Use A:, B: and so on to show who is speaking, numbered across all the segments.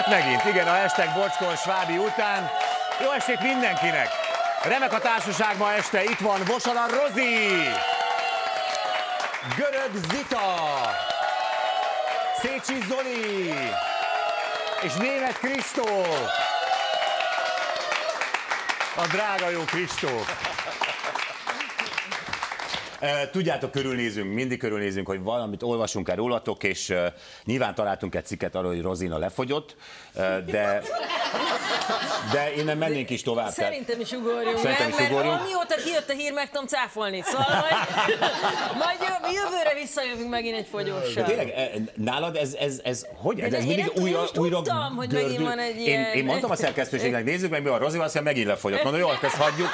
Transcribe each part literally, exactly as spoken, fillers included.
A: Megint, igen, a hashtag Bocskor Svábi után. Jó estét mindenkinek! Remek a társaság ma este, itt van Vosalan Rozi, Görög Zita, Szécsi Zoli és Németh Kristóf. A drága jó Kristóf. Tudjátok, körülnézünk, mindig körülnézünk, hogy valamit olvasunk el rólatok, és uh, nyilván találtunk egy cikket arról, hogy Rozina lefogyott, uh, de, de innen mennénk is tovább.
B: Szerintem is ugorjunk,
A: Szerintem
B: nem?
A: is ugorjunk.
B: Mert amióta kijött a hír, meg tudom cáfolni, szóval majd, majd jövőre visszajövünk megint egy fogyóssal.
A: Tényleg, nálad ez, ez, ez hogy? Ez, ez
B: én
A: mindig
B: nem
A: újra,
B: tudom,
A: újra
B: tudtam, hogy megint van egy ilyen...
A: Én, én mondtam a szerkesztőségnek, nézzük meg, mi a Rozi, azt megint lefogyott. Mondom, jó, ezt hagyjuk.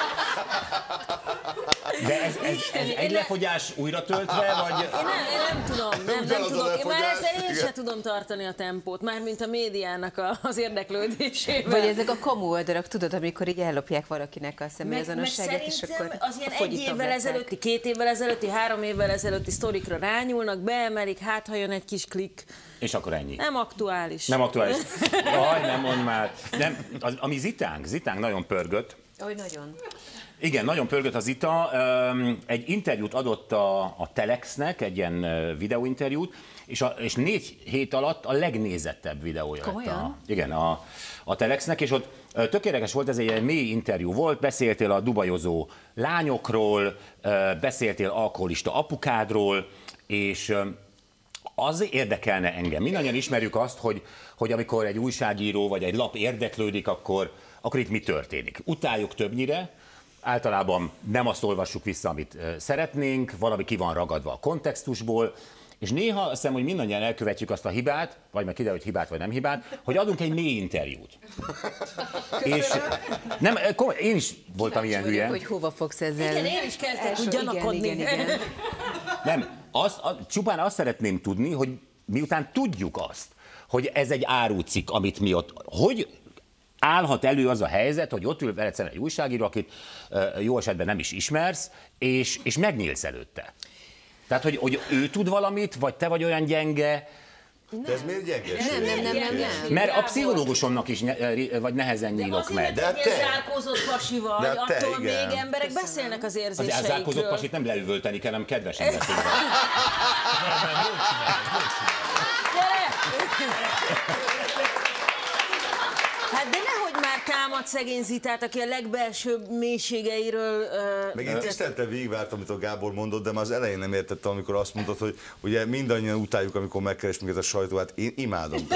A: De ez, ez, ez egy lefogyás újra töltve, vagy...
B: Én nem, én nem tudom, nem, nem tudok. Én már ezzel én sem tudom tartani a tempót, mármint a médiának az érdeklődésével.
C: Vagy ezek a kamu oldalak, tudod, amikor így ellopják valakinek a személyazonosságát, és akkor
B: az ilyen egy évvel ezelőtti, két évvel ezelőtti, három évvel ezelőtti sztorikra rányúlnak, beemelik, hát ha jön egy kis klik.
A: És akkor ennyi.
B: Nem aktuális.
A: Nem aktuális. Jaj, nem mondd már. Nem, az, ami Zitánk, Zitánk nagyon pörgött.
C: Hogy nagyon.
A: Igen, nagyon pörgött a Zita. Egy interjút adott a, a Telexnek, egy ilyen videóinterjút, és, a, és négy hét alatt a legnézettebb videója lett a, igen, a, a Telexnek, és ott tök érdekes volt, ez egy mély interjú volt, beszéltél a dubajozó lányokról, beszéltél alkoholista apukádról, és az érdekelne engem. Mindannyian ismerjük azt, hogy, hogy amikor egy újságíró vagy egy lap érdeklődik, akkor, akkor itt mi történik. Utáljuk többnyire, általában nem azt olvassuk vissza, amit szeretnénk, valami ki van ragadva a kontextusból, és néha azt hiszem, hogy mindannyian elkövetjük azt a hibát, vagy meg kiderül, hogy hibát vagy nem hibát, hogy adunk egy mély interjút. És nem, én is voltam
C: Kíváncsi
A: ilyen
C: vagyok,
A: hülye.
C: hogy hova fogsz ezzel.
B: Igen, én is kezdtem úgy gyanakodni.
C: Igen, igen, igen.
A: Nem, azt, a, csupán azt szeretném tudni, hogy miután tudjuk azt, hogy ez egy árucikk, amit mi ott, hogy állhat elő az a helyzet, hogy ott ül veled szemben egy újságíró, akit uh, jó esetben nem is ismersz, és, és megnyílsz előtte. Tehát, hogy, hogy ő tud valamit, vagy te vagy olyan gyenge.
D: De ez miért gyengeség?
C: Nem, nem, nem, nem, nem.
A: Mert a pszichológusomnak is ne, vagy nehezen nyílok meg.
B: De azért, mert egy zárkózott pasi vagy,
D: De te,
B: attól
D: igen.
B: még emberek
C: Köszönöm.
B: beszélnek az
A: Az
B: érzéseikről.
A: zárkózott pasit nem leüvölteni kell, hanem kedvesen beszélni.
B: Hát de nehogy már támad szegény Zitát, aki a legbelsőbb mélységeiről... Uh,
D: Meg én tisztelten végigvártam, amit a Gábor mondott, de már az elején nem értettem, amikor azt mondtad, hogy ugye mindannyian utáljuk, amikor megkeres minket a sajtó, hát én imádom.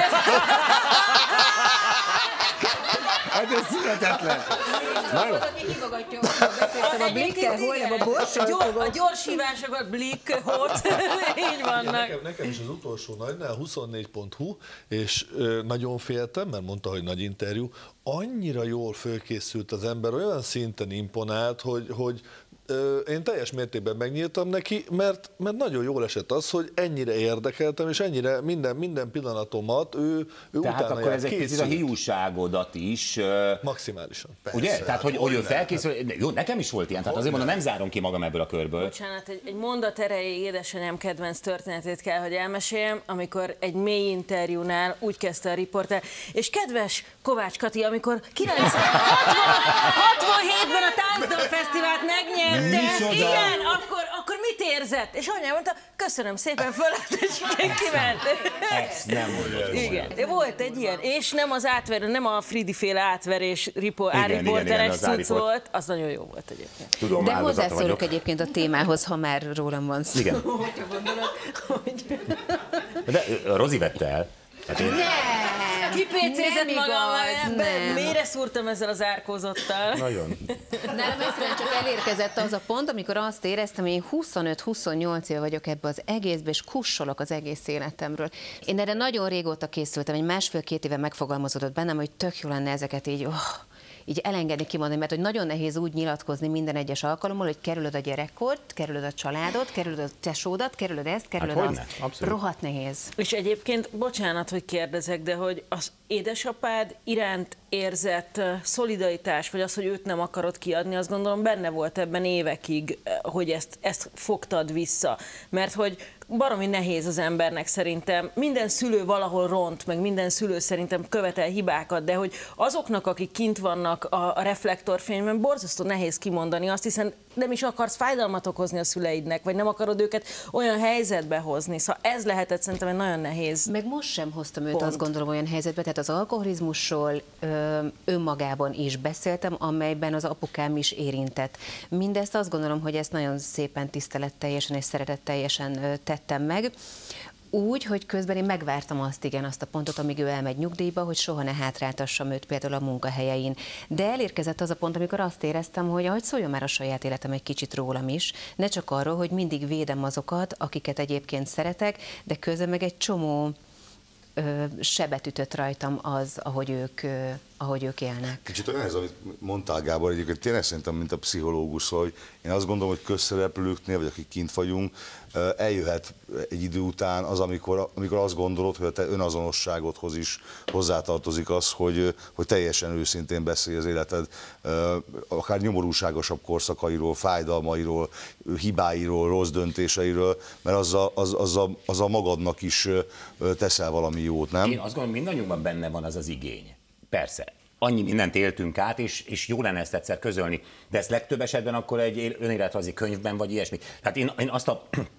A: Hát ez születetlen. Na jó.
C: A Blikkel, holnap a Borssal
B: A gyors hívásokat Blik, Hot, így vannak.
E: Nekem, nekem is az utolsó nagynál, huszonnégy pont hu, és ö, nagyon féltem, mert mondta, hogy nagy interjú, annyira jól fölkészült az ember, olyan szinten imponált, hogy, hogy ö, én teljes mértékben megnyíltam neki, mert, mert nagyon jól esett az, hogy ennyire érdekeltem, és ennyire minden, minden pillanatomat ő, ő
A: Tehát
E: utána
A: akkor ez egy
E: készült.
A: picit a hiúságodat is.
E: Maximálisan.
A: Ugye?
D: Persze,
A: Tehát, hogy,
D: hát
A: hogy ő
D: hogyne,
A: felkészül. Jó, nekem is volt ilyen, tehát azért mondom, nem zárom ki magam ebből a körből.
B: Bocsánat, egy, egy mondat erejéig édesanyám kedvenc történetét kell, hogy elmeséljem, amikor egy mély interjúnál úgy kezdte a riporter, és kedves Kovács Kati, amikor hatvanhétben a Táncdal Fesztivált megnyerte,
A: Micsoda?
B: igen, akkor, akkor mit érzett? És anyám mondta, köszönöm szépen, fölállt, és kiment.
A: Ezt nem mondod.
B: Igen, de volt egy ilyen, és nem az átverő, nem a Fridi féle átverés ripo,
A: Igen, igen, igen,
B: árriporteres
A: az
B: cucc
A: árriport.
B: volt, az nagyon jó volt egyébként.
A: Tudom,
C: De
A: áldozata
C: hozzászólok
A: vagyok.
C: egyébként a témához, ha már rólam van szó.
A: Igen.
C: Hogyha gondolod, hogy...
A: De Rozi vette el. Hát én...
B: Kipécézett
C: Nem
B: magam,
C: igaz, nem.
B: mélyre szúrtam ezzel az árkózottal.
A: Nagyon.
C: Nálam egyszerűen csak elérkezett az a pont, amikor azt éreztem, hogy én huszonöt-huszonnyolc éve vagyok ebbe az egészbe, és kussolok az egész életemről. Én erre nagyon régóta készültem, egy másfél-két éve megfogalmazódott bennem, hogy tök jó lenne ezeket így... Oh, így elengedni, kimondani, mert hogy nagyon nehéz úgy nyilatkozni minden egyes alkalommal, hogy kerülöd a gyerekkort, kerülöd a családot, kerülöd a tesódat, kerülöd ezt, kerülöd
A: Hát
C: azt.
A: hogyne, abszolút.
C: Rohadt nehéz.
B: És egyébként, bocsánat, hogy kérdezek, de hogy az édesapád iránt érzett szolidaritás, vagy az, hogy őt nem akarod kiadni, azt gondolom benne volt ebben évekig, hogy ezt, ezt fogtad vissza. Mert hogy baromi nehéz az embernek szerintem. Minden szülő valahol ront, meg minden szülő szerintem követel hibákat, de hogy azoknak, akik kint vannak a, a reflektorfényben, borzasztó nehéz kimondani azt, hiszen nem is akarsz fájdalmat okozni a szüleidnek, vagy nem akarod őket olyan helyzetbe hozni. Szóval ez lehetett szerintem egy nagyon nehéz.
C: Meg most sem hoztam őt,
B: pont.
C: azt gondolom, olyan helyzetbe, tehát az alkoholizmusról ö, önmagában is beszéltem, amelyben az apukám is érintett. Mindezt azt gondolom, hogy ezt nagyon szépen tiszteletteljesen és szeretetteljesen ö, tettem meg. Úgy, hogy közben én megvártam azt, igen, azt a pontot, amíg ő elmegy nyugdíjba, hogy soha ne hátráltassam őt például a munkahelyein. De elérkezett az a pont, amikor azt éreztem, hogy ahogy szóljon már a saját életem egy kicsit rólam is, ne csak arról, hogy mindig védem azokat, akiket egyébként szeretek, de közben meg egy csomó ö, sebet ütött rajtam az, ahogy ők, ö, ahogy ők élnek.
D: Kicsit olyan ez, amit mondtál, Gábor, egyébként tényleg szerintem, mint a pszichológus, hogy én azt gondolom, hogy közszereplőknél, vagy akik kint vagyunk, eljöhet egy idő után az, amikor, amikor azt gondolod, hogy a te önazonosságodhoz is hozzátartozik az, hogy, hogy teljesen őszintén beszélj az életed akár nyomorúságosabb korszakairól, fájdalmairól, hibáiról, rossz döntéseiről, mert azzal, az, azzal, azzal magadnak is teszel valami jót, nem?
A: Én azt gondolom, mindannyiunkban benne van az az igény. Persze. Annyi mindent éltünk át, és, és jó lenne ezt egyszer közölni, de ezt legtöbb esetben akkor egy önéletrajzi könyvben, vagy ilyesmi. Tehát én, én azt a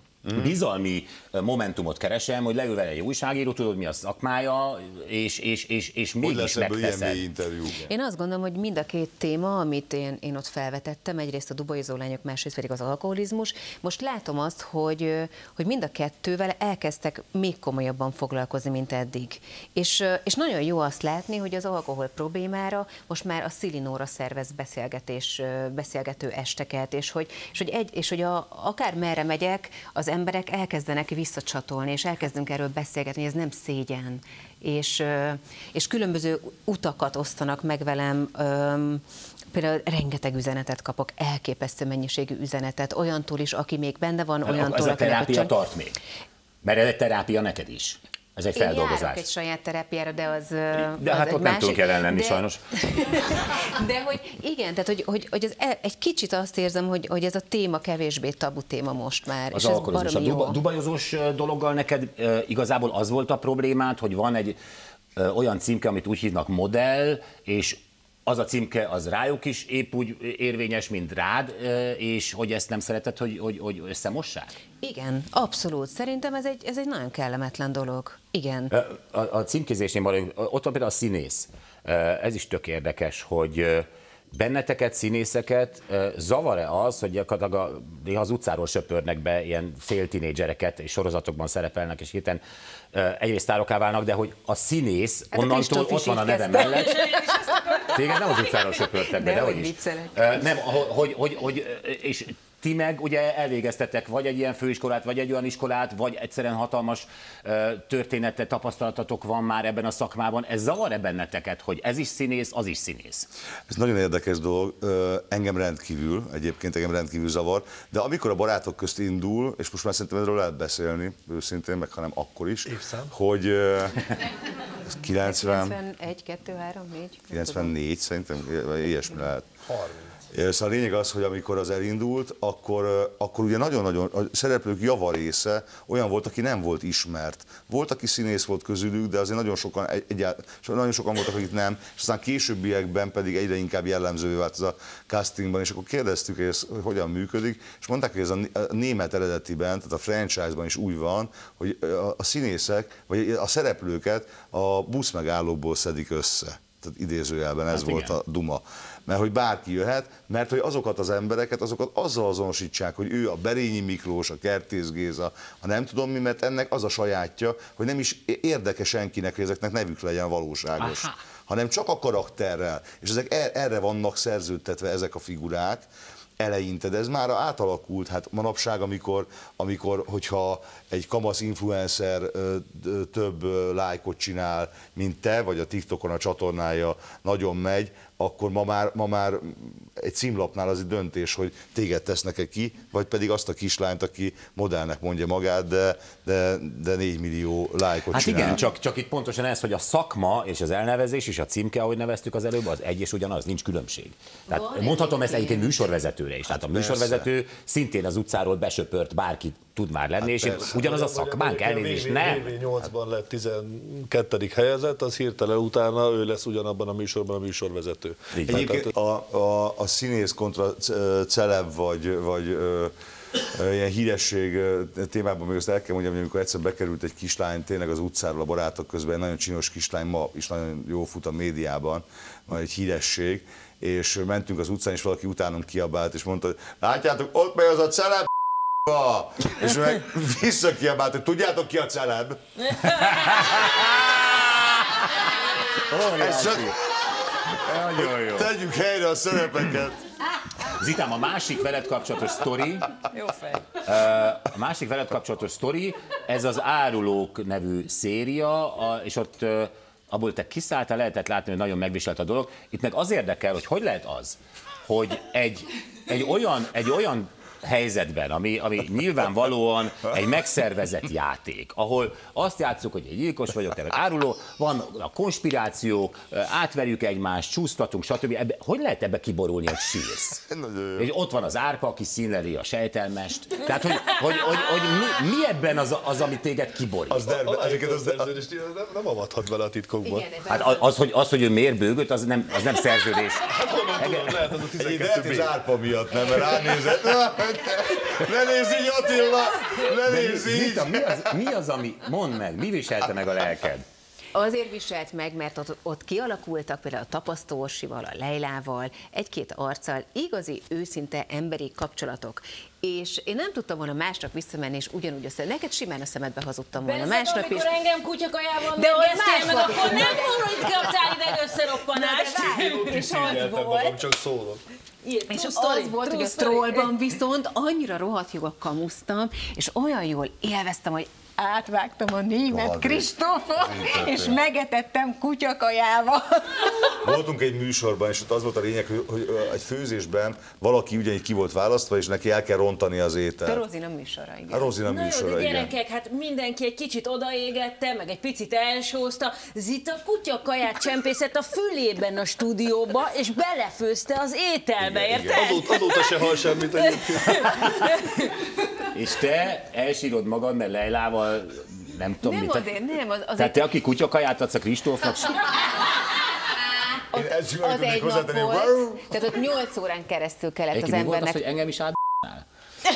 A: bizalmi momentumot keresem, hogy leül vele egy újságíró, tudod, mi a szakmája, és, és, és, és mégis megteszed.
C: Én azt gondolom, hogy mind a két téma, amit én, én ott felvetettem, egyrészt a dubaizó lányok, másrészt pedig az alkoholizmus, most látom azt, hogy, hogy mind a kettővel elkezdtek még komolyabban foglalkozni, mint eddig. És, és nagyon jó azt látni, hogy az alkohol problémára most már a Szilinóra szervez beszélgetés, beszélgető esteket, és hogy, és hogy, egy, és hogy a, akár merre megyek, az emberek elkezdenek visszacsatolni, és elkezdünk erről beszélgetni, hogy ez nem szégyen. És, és különböző utakat osztanak meg velem, például rengeteg üzenetet kapok, elképesztő mennyiségű üzenetet, olyantól is, aki még benne van, olyantól,
A: ez a terápia
C: csak...
A: tart még? Mert ez egy terápia neked is. Ez egy feldolgozás. Én járok
C: egy saját terápiára, de az
A: De
C: az
A: hát ott
C: másik,
A: nem tudunk jelen lenni,
C: de,
A: sajnos.
C: De hogy igen, tehát hogy, hogy, hogy az, egy kicsit azt érzem, hogy, hogy ez a téma kevésbé tabu téma most már.
A: Az
C: és
A: alkoholizmus. A duba, dubajozós dologgal neked e, igazából az volt a problémád, hogy van egy e, olyan címke, amit úgy hívnak modell, és az a címke az rájuk is épp úgy érvényes, mint rád, és hogy ezt nem szereted, hogy, hogy, hogy összemossák?
C: Igen, abszolút. Szerintem ez egy, ez egy nagyon kellemetlen dolog. Igen.
A: A, a címkézésnél van, ott van például a színész. Ez is tök érdekes, hogy benneteket, színészeket zavar-e az, hogy gyakorlatilag néha az utcáról söpörnek be ilyen fél tinédzsereket, és sorozatokban szerepelnek, és hirtelen egyrészt sztárokká válnak, de hogy a színész hát onnantól ott van a neve mellett. Téged nem az utcáról söpörtek be, de, de hogy is. Nem, hogy, hogy, hogy, és ti meg ugye elvégeztetek vagy egy ilyen főiskolát, vagy egy olyan iskolát, vagy egyszerűen hatalmas története, tapasztalatatok van már ebben a szakmában. Ez zavar-e benneteket, hogy ez is színész, az is színész?
D: Ez nagyon érdekes dolog. Engem rendkívül, egyébként engem rendkívül zavar, de amikor a barátok közt indul, és most már szerintem erről lehet beszélni, őszintén, meg hanem akkor is, évszám. Hogy
C: kilencvenegy, kettő, három, négy
D: kilencvennégy szerintem, ilyesmi lehet. Szóval a lényeg az, hogy amikor az elindult, akkor, akkor ugye nagyon-nagyon a szereplők javarésze olyan volt, aki nem volt ismert. Volt, aki színész volt közülük, de azért nagyon sokan, egy, nagyon sokan voltak, akik nem, és aztán későbbiekben pedig egyre inkább jellemzővé vált ez a castingban, és akkor kérdeztük, hogy ez hogyan működik, és mondták, hogy ez a német eredetiben, tehát a franchise-ban is úgy van, hogy a színészek, vagy a szereplőket a buszmegállókból szedik össze. Tehát idézőjelben ez hát volt igen. A duma. Mert hogy bárki jöhet, mert hogy azokat az embereket, azokat azzal azonosítsák, hogy ő a Berényi Miklós, a Kertész Géza, a nem tudom mi, mert ennek az a sajátja, hogy nem is érdeke senkinek, hogy ezeknek nevük legyen valóságos, aha. hanem csak a karakterrel. És ezek erre vannak szerződtetve ezek a figurák, eleinte, de ez már átalakult, hát manapság, amikor, amikor hogyha egy kamasz influencer több lájkot csinál, mint te, vagy a TikTokon a csatornája nagyon megy, akkor ma már, ma már egy címlapnál az egy döntés, hogy téged tesznek-e ki, vagy pedig azt a kislányt, aki modellnek mondja magát, de, de, de négy millió lájkot
A: hát
D: csinál.
A: Igen, csak, csak itt pontosan ez, hogy a szakma és az elnevezés és a címke, ahogy neveztük az előbb, az egy és ugyanaz, nincs különbség. Tehát van mondhatom ezt egyébként műsorvezető műsorvezetőre is. Tehát a műsorvezető szintén az utcáról besöpört bárki tud már lenni, és ugyanaz a szakmánk, elnézést, nem.
E: vé vé nyolcban lett tizenkettedik helyezett, az hirtelen utána ő lesz ugyanabban a műsorban a műsorvezető.
D: Egyébként a, a, a színész kontra celeb vagy, vagy ö, ö, ilyen híresség témában még azt el kell mondjam, hogy amikor egyszer bekerült egy kislány tényleg az utcáról a barátok közben, egy nagyon csinos kislány, ma is nagyon jól fut a médiában, van egy híresség, és mentünk az utcán, és valaki utánunk kiabált, és mondta, hogy látjátok, ott megy az a celeb, és meg visszakiabált, hogy tudjátok ki a celeb? Ez csak...
A: Nagyon jó.
D: Tegyük helyre a szerepeket.
A: Zitám, a másik veled kapcsolatos sztori,
B: Jó fej.
A: a másik veled kapcsolatos sztori, ez az Árulók nevű széria, és ott abból te kiszálltál, lehetett látni, hogy nagyon megviselt a dolog. Itt meg az érdekel, hogy hogy lehet az, hogy egy, egy, olyan, egy olyan helyzetben, ami, ami nyilvánvalóan egy megszervezett játék, ahol azt játsszuk, hogy egy gyilkos vagyok, te vagy áruló, van a konspirációk, átverjük egymást, csúsztatunk, stb. Ebbe, hogy lehet ebbe kiborulni, hogy sírsz? És ott van az Árpa, aki színleli a sejtelmest. Tehát, hogy, hogy, hogy, hogy mi, mi ebben az, az, ami téged kiborít?
E: Az derbe, ezeket az szerződést nem, nem avathat bele a titkokba.
A: Hát az, hogy, az, hogy ő miért bőgött, az nem, az nem szerződés.
E: Hát honnan tudod, lehet az a tizenkettő
D: Lehet az Árpa miatt, nem? Mert ránézett. Ne nézz így, Attila! Ne nézz így!
A: Zita, mi az, mi az, ami, mondd meg, mi viselte meg a lelked?
C: Azért viselt meg, mert ott, ott kialakultak például a Tapasztó Orsival, a Leilával, egy-két arccal igazi, őszinte emberi kapcsolatok. És én nem tudtam volna másnap visszamenni, és ugyanúgy össze. Neked simán a szemedbe hazudtam volna
B: Persze,
C: másnap is.
B: amikor engem kutyakajával
C: De az
B: megeztél meg,
C: másnap
B: akkor
C: is.
B: nem volt kaptál ide összeroppanást.
C: És az volt.
E: Csak szólok.
C: És az volt, hogy a Trollban viszont annyira rohadt jól kamusztam, és olyan jól élveztem, hogy átvágtam a német Kristófot, és megetettem kutyakajával.
D: Voltunk egy műsorban, és ott az volt a lényeg, hogy, hogy egy főzésben valaki ugyanígy ki volt választva, és neki el kell rontani az ételt.
C: A Rozina műsora, igen.
D: A Rozina
B: Na jó,
D: műsora,
B: de
D: igen.
B: gyerekek, hát mindenki egy kicsit odaégette, meg egy picit elsózta. Zita kutyakaját csempészett a fülében a stúdióba, és belefőzte az ételbe,
D: Igen,
B: érted?
E: Azóta, azóta se hal semmit egyébként.
A: És te elsírod magad, mert Leilával nem tudom
C: Nem
A: mit.
C: azért, nem, az, az
A: Tehát
C: egy...
A: te, aki kutyakaját adsz a Kristófnak,
D: Én ezt sem
C: Az
D: tudnék
C: egy nap
D: hozzátenni,
C: volt,
D: wow.
C: tehát ott nyolc órán keresztül kellett az
A: egyébként mi volt az,
C: embernek.
A: hogy engem is átnál?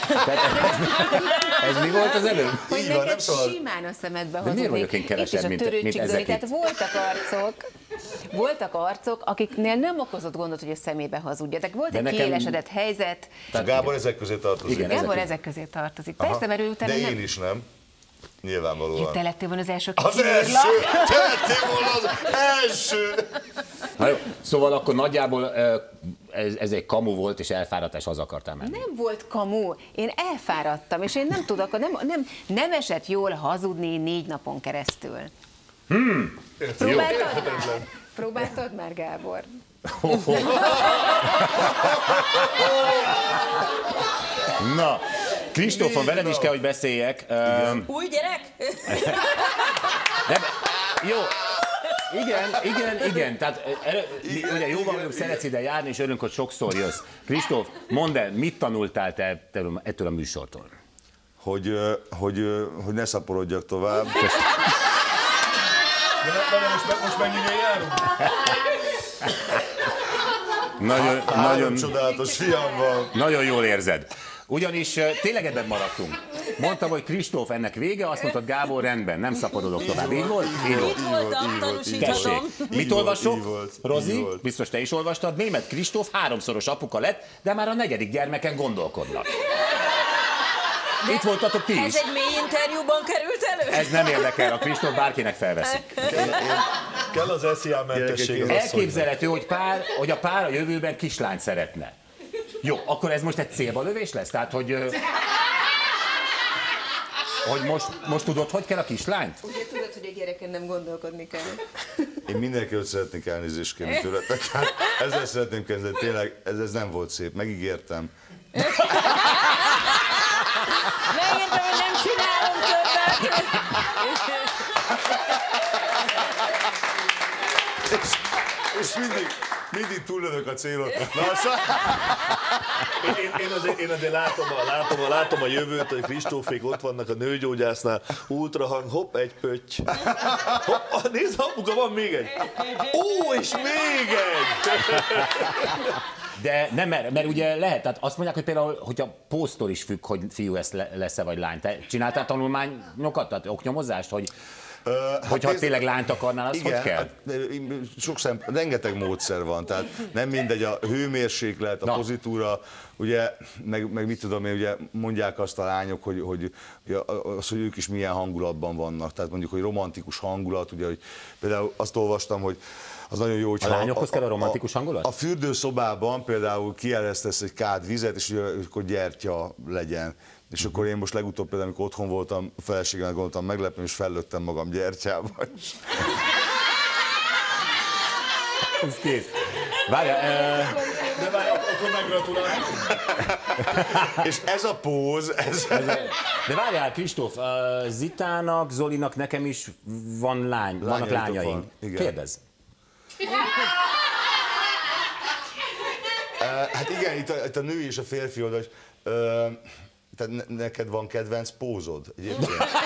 A: Ez mi volt az előbb?
C: Hogy
D: Így van, nem
C: neked
D: szabad.
C: simán a szemedbe
A: De miért
C: hazudni.
A: vagyok én kevesebb,
C: Itt is a
A: mint-
C: törőcsik
A: mint
C: Dori,
A: ezek
C: tehát
A: itt?
C: voltak arcok, voltak arcok, akiknél nem okozott gondot, hogy a szemébe hazudja. Tehát volt
A: De
C: egy
A: nekem-
C: kiélesedett helyzet,
D: Tehát Gábor ezek közé tartozik.
A: Igen,
C: Gábor
A: ezek-
C: ezek közé tartozik.
D: Aha.
C: Persze, mert ő utána
D: De
C: nem...
D: én is nem. Nyilvánvalóan.
C: Te lettél volna az első,
D: Az
C: aki
D: első!
C: kiírlak.
D: Te lettél volna az első!
A: Na jó, szóval akkor nagyjából ö, ez, ez egy kamu volt, és elfáradt, és haza akartál menni.
C: Nem volt kamu. Én elfáradtam, és én nem tudok, nem, nem, nem esett jól hazudni négy napon keresztül.
A: Hmm.
C: Próbáltad már? Próbáltad már, Gábor?
A: Na, Kristófon, veled is kell, hogy beszéljek. Öm,
B: Új gyerek?
A: Nem, jó. Igen, igen, igen. Tehát erő, mi, ugye jóban vagyunk, szeretsz ide járni, és örülünk, hogy sokszor jössz. Kristóf, mondd el, mit tanultál te ettől, ettől a műsortól?
D: Hogy, ö, hogy, ö, hogy ne szaporodjak tovább.
E: De, de most, most mennyire járunk?
A: Nagyon,
D: Három
A: nagyon,
D: csodálatos fiam van.
A: nagyon jól érzed. Ugyanis uh, tényleg ebben maradtunk. Mondtam, hogy Kristóf, ennek vége, azt mondtad, Gábor, rendben, nem szaporodok tovább. Így volt? Így volt.
B: Itt voltam, tanúsíthatom.
A: Tessék, mit
D: Így volt,
A: olvasok?
D: így volt, így
A: Rozi,
D: volt.
A: biztos te is olvastad, Németh Kristóf háromszoros apuka lett, de már a negyedik gyermeken gondolkodnak. Itt voltatok ti is.
B: Ez egy mély interjúban került elő?
A: Ez nem érdekel, a Kristóf bárkinek felveszi.
E: Kell az es zé á mentesség az asszonynak.
A: Elképzelhető, hogy, pár, hogy a pár a jövőben kislányt szeretne. Jó, akkor ez most egy célba lövés lesz? Tehát, hogy, ö, hogy most, most tudod, hogy kell a kislányt?
C: Ugye tudod, hogy a gyereken nem gondolkodni kell.
D: Én mindenkiről szeretnék elnézést kérni tőletek. Hát ezzel szeretném kezdeni, tényleg ez, ez nem volt szép, megígértem.
B: Megértem, hogy nem csinálom többet.
D: és mindig, mindig túllövök a célot. Na,
E: én, én, azért, én azért látom a, látom, a, látom a jövőt, hogy Kristófék ott vannak a nőgyógyásznál, ultrahang, hopp, egy pötty. Hopp, nézd, apuka, van még egy. Ó, és még egy!
A: De nem, mert, mert ugye lehet, tehát azt mondják, hogy például, hogy a posztól is függ, hogy fiú lesz-e vagy lány. Te csináltál tanulmányokat, tehát oknyomozást, hogy Uh, Hogyha hát tényleg lányt akarnál, az igen, hogy kell? Hát,
D: sok szem, rengeteg módszer van, tehát nem mindegy a hőmérséklet, a Na. pozitúra, ugye, meg, meg mit tudom én, ugye mondják azt a lányok, hogy, hogy, az, hogy ők is milyen hangulatban vannak, tehát mondjuk, hogy romantikus hangulat, ugye, hogy például azt olvastam, hogy az nagyon jó, hogy
A: a lányokhoz kell a romantikus hangulat?
D: A, a fürdőszobában például kieresztesz egy kád vizet, és akkor gyertya legyen. És akkor én most legutóbb például, amikor otthon voltam, a feleségemnek gondoltam meglepni, és fellőttem magam gyertyával.
A: Ez kész. Várja, e...
E: de várja, akkor meggratulálok.
D: És ez a póz, ez... ez a...
A: De várjál, Kristóf, Zitának, Zolinak, nekem is van lány, vannak lányaink. Van. Kérdezz.
D: Hát igen, itt a, itt a női és a férfi oldal, tehát neked van kedvenc pózod egyébként?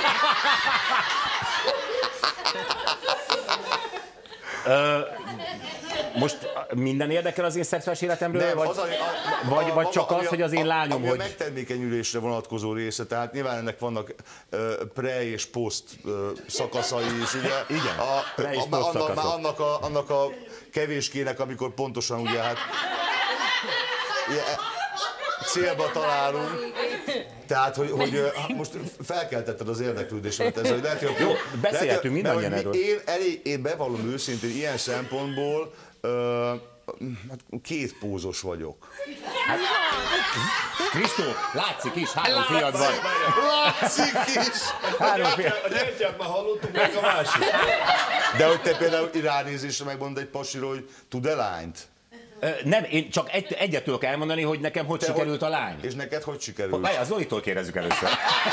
A: Most minden érdekel az én szexuális életemről, nem, vagy, az a, a, vagy, vagy csak a, az, hogy az én lányom,
D: a,
A: hogy...
D: A megtermékenyülésre vonatkozó része, tehát nyilván ennek vannak uh, pre- és poszt uh, szakaszai is, ugye?
A: Igen,
D: a,
A: pre- és
D: a,
A: poszt
D: annak, annak, a, annak a kevéskének, amikor pontosan ugye hát... Ugye, célba találunk, tehát, hogy, hogy most felkeltetted az érdeklődésemet ezzel, hogy lehet, hogy...
A: Jó, beszélhetünk mindannyian erről.
D: Én, elég, én bevallom őszintén, ilyen szempontból uh, két pózos vagyok.
A: Hát, Kristóf, látszik is, három fiad van.
D: Látszik is!
A: Három fiad.
E: A gyertyát már hallottuk, meg a másik.
D: De hogy te például ránézésre megmondod egy pasiról, hogy tud-e lányt?
A: Nem, én csak egy, egyet tudok elmondani, hogy nekem hogy Te sikerült hogy, a lány.
D: És neked hogy sikerült?
A: Várj, az Zolitól kérdezzük először.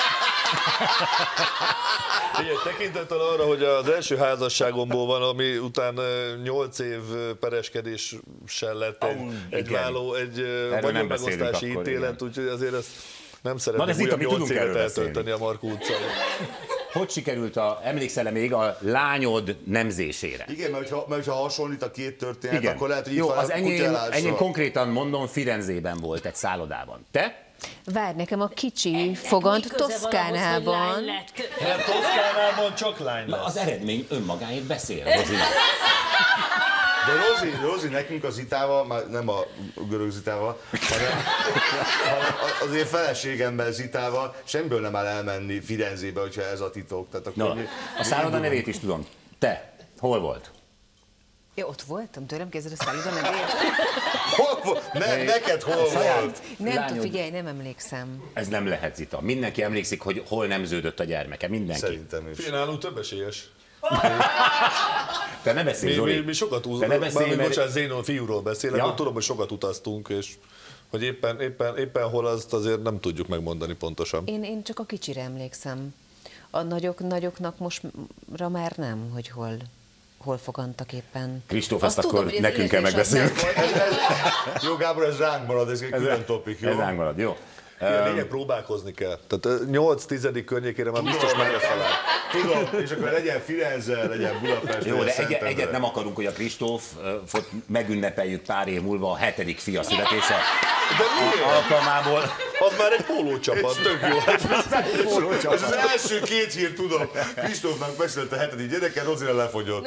E: Ugye, tekintettel arra, hogy az első házasságomból van, ami után nyolc év pereskedéssel lett egy, oh, egy váló, egy vagyonmegosztási ítélet, úgyhogy azért ezt nem szeretném újabb nyolc évet eltölteni a Markó utcán.
A: Hogy sikerült, a, emlékszel még a lányod nemzésére?
D: Igen, mert ha, mert ha hasonlít a két történet, igen. Akkor lehet, hogy
A: jó, az enyém, enyém konkrétan mondom, Firenzében volt egy szállodában. Te?
C: Várj, nekem a kicsi fogant Toszkánában.
E: Mert Toszkánában csak lány lesz.
A: Na, az eredmény önmagáért beszél, Rozina.
D: De Rozi, Rozi, nekünk az Zitával, már nem a görög Zitával, hanem, hanem az én feleségemmel Zitával semmiből nem áll elmenni Firenzébe, hogyha ez a titok. Tehát akkor
A: no, mi, a szálloda nevét is tudom. Te, hol volt?
C: Én ott voltam, tőlem kezded a szálloda nevét.
D: Hol volt? Ne, neked hol volt?
C: Nem tudom, figyelj, nem emlékszem.
A: Ez nem lehet, Zita. Mindenki emlékszik, hogy hol nemződött a gyermeke. Mindenki.
D: Szerintem is.
E: Figyelj, nálunk több esélyes.
A: Te ne beszélj, Zoli.
E: Mi, mi, mi sokat úzunk, mert... bocsánat, Zénon fiúról beszélek, ja? Tudom, hogy sokat utaztunk, és hogy éppen, éppen, éppen hol azt azért nem tudjuk megmondani pontosan.
C: Én, én csak a kicsire emlékszem. A nagyok, nagyoknak mostra már nem, hogy hol, hol fogantak éppen.
A: Kristóf, ezt akkor tudom, nekünk kell megbeszélni.
D: Jó, Gábor, ez ránk marad, ez egy külön topik, jó?
A: Ez ránk marad, jó.
E: Igen, lényeg, próbálkozni kell. Tehát nyolc-tizedik környékére már biztos meg lesz alá.
D: Tudom, és akkor legyen Firenze, legyen Budapest.
A: Jó, de egy, egyet nem akarunk, hogy a Kristóf megünnepeljük pár év múlva a hetedik fia születése.
E: De miért?
A: Alkalmából.
E: Az már egy pólócsapat, tök jó.
D: És az első két hír tudom, Kristófnak megszületett a hetedik gyereke, Rozina lefogyott.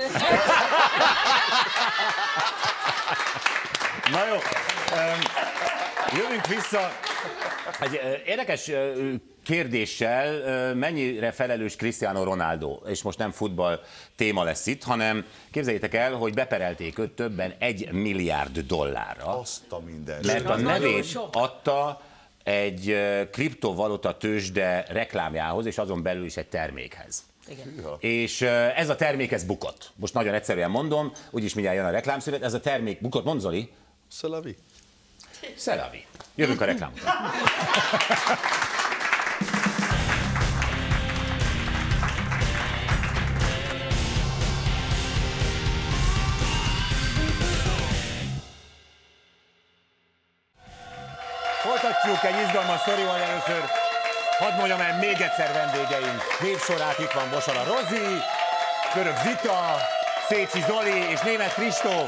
A: Na jó, jövünk vissza. Egy érdekes kérdéssel, mennyire felelős Cristiano Ronaldo, és most nem futball téma lesz itt, hanem képzeljétek el, hogy beperelték őt többen egy milliárd dollárra,
D: azt a minden.
A: mert a nevét adta egy kriptovaluta tőzsde reklámjához, és azon belül is egy termékhez. Igen. És ez a termék, ez bukott. Most nagyon egyszerűen mondom, úgyis mindjárt jön a reklámszünet, ez a termék bukott, mondd Zoli?
E: Szelavi.
A: Szelavi. Jövünk a reklám után. Folytatjuk egy izgalmas sztorival. Először hadd mondjam el még egyszer vendégeink névsorát. Itt van Bosara Rozi, Körök Zita, Szécsi Zoli és Németh Kristóf.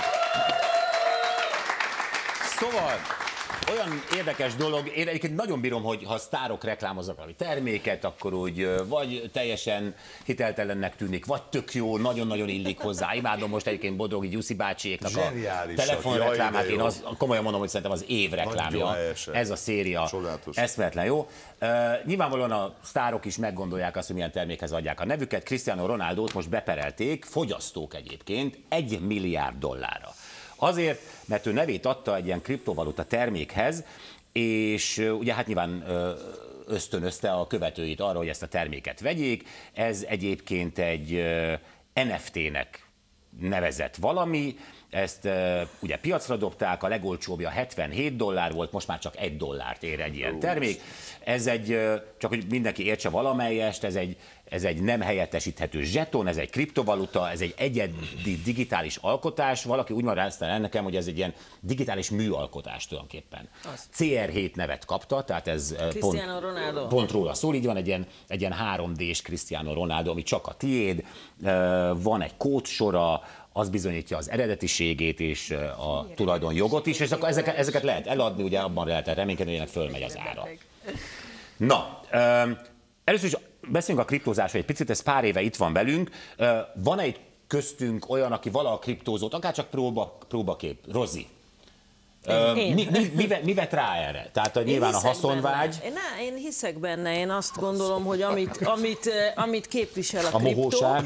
A: Szóval olyan érdekes dolog, én egyébként nagyon bírom, hogy ha sztárok reklámoznak valami terméket, akkor úgy vagy teljesen hiteltelennek tűnik, vagy tök jó, nagyon-nagyon illik hozzá. Imádom most egyébként Bodrogi Gyuszi bácsiéknak a telefonreklámát, én az, komolyan mondom, hogy szerintem az év reklámja. Ez a széria eszméletlen jó. Uh, nyilvánvalóan a sztárok is meggondolják azt, hogy milyen termékhez adják a nevüket. Cristiano Ronaldót most beperelték, fogyasztók egyébként, egy milliárd dollárra. Azért, mert ő nevét adta egy ilyen kriptovaluta termékhez, és ugye hát nyilván ösztönözte a követőit arra, hogy ezt a terméket vegyék. Ez egyébként egy en ef té-nek nevezett valami, ezt ugye piacra dobták, a legolcsóbbja hetvenhét dollár volt, most már csak egy dollárt ér egy ilyen termék. Ez egy, csak hogy mindenki értse valamelyest, ez egy, ez egy nem helyettesíthető zseton, ez egy kriptovaluta, ez egy egyedi digitális alkotás. Valaki úgy magyarázta el nekem, hogy ez egy ilyen digitális műalkotás tulajdonképpen. Az. cé er hét nevet kapta, tehát ez pont, pont róla szól, így van egy ilyen, egy ilyen három dés Cristiano Ronaldo, ami csak a tiéd, van egy kódsora, az bizonyítja az eredetiségét és a tulajdonjogot is, és akkor ezeket, ezeket lehet eladni, ugye abban lehet reménykedni, hogy ennek fölmegy az ára. Na, először is beszéljünk a kriptózásról egy picit, ez pár éve itt van velünk. Van egy köztünk olyan, aki valaha kriptózott, akár csak próba, próbakép? Rozi. Mi, mi, mi, mi vett rá erre? Tehát nyilván a haszonvágy.
B: Én, ne, én hiszek benne, én azt gondolom, hogy amit, amit, amit képvisel a,
A: a
B: kriptó...
A: mohóság.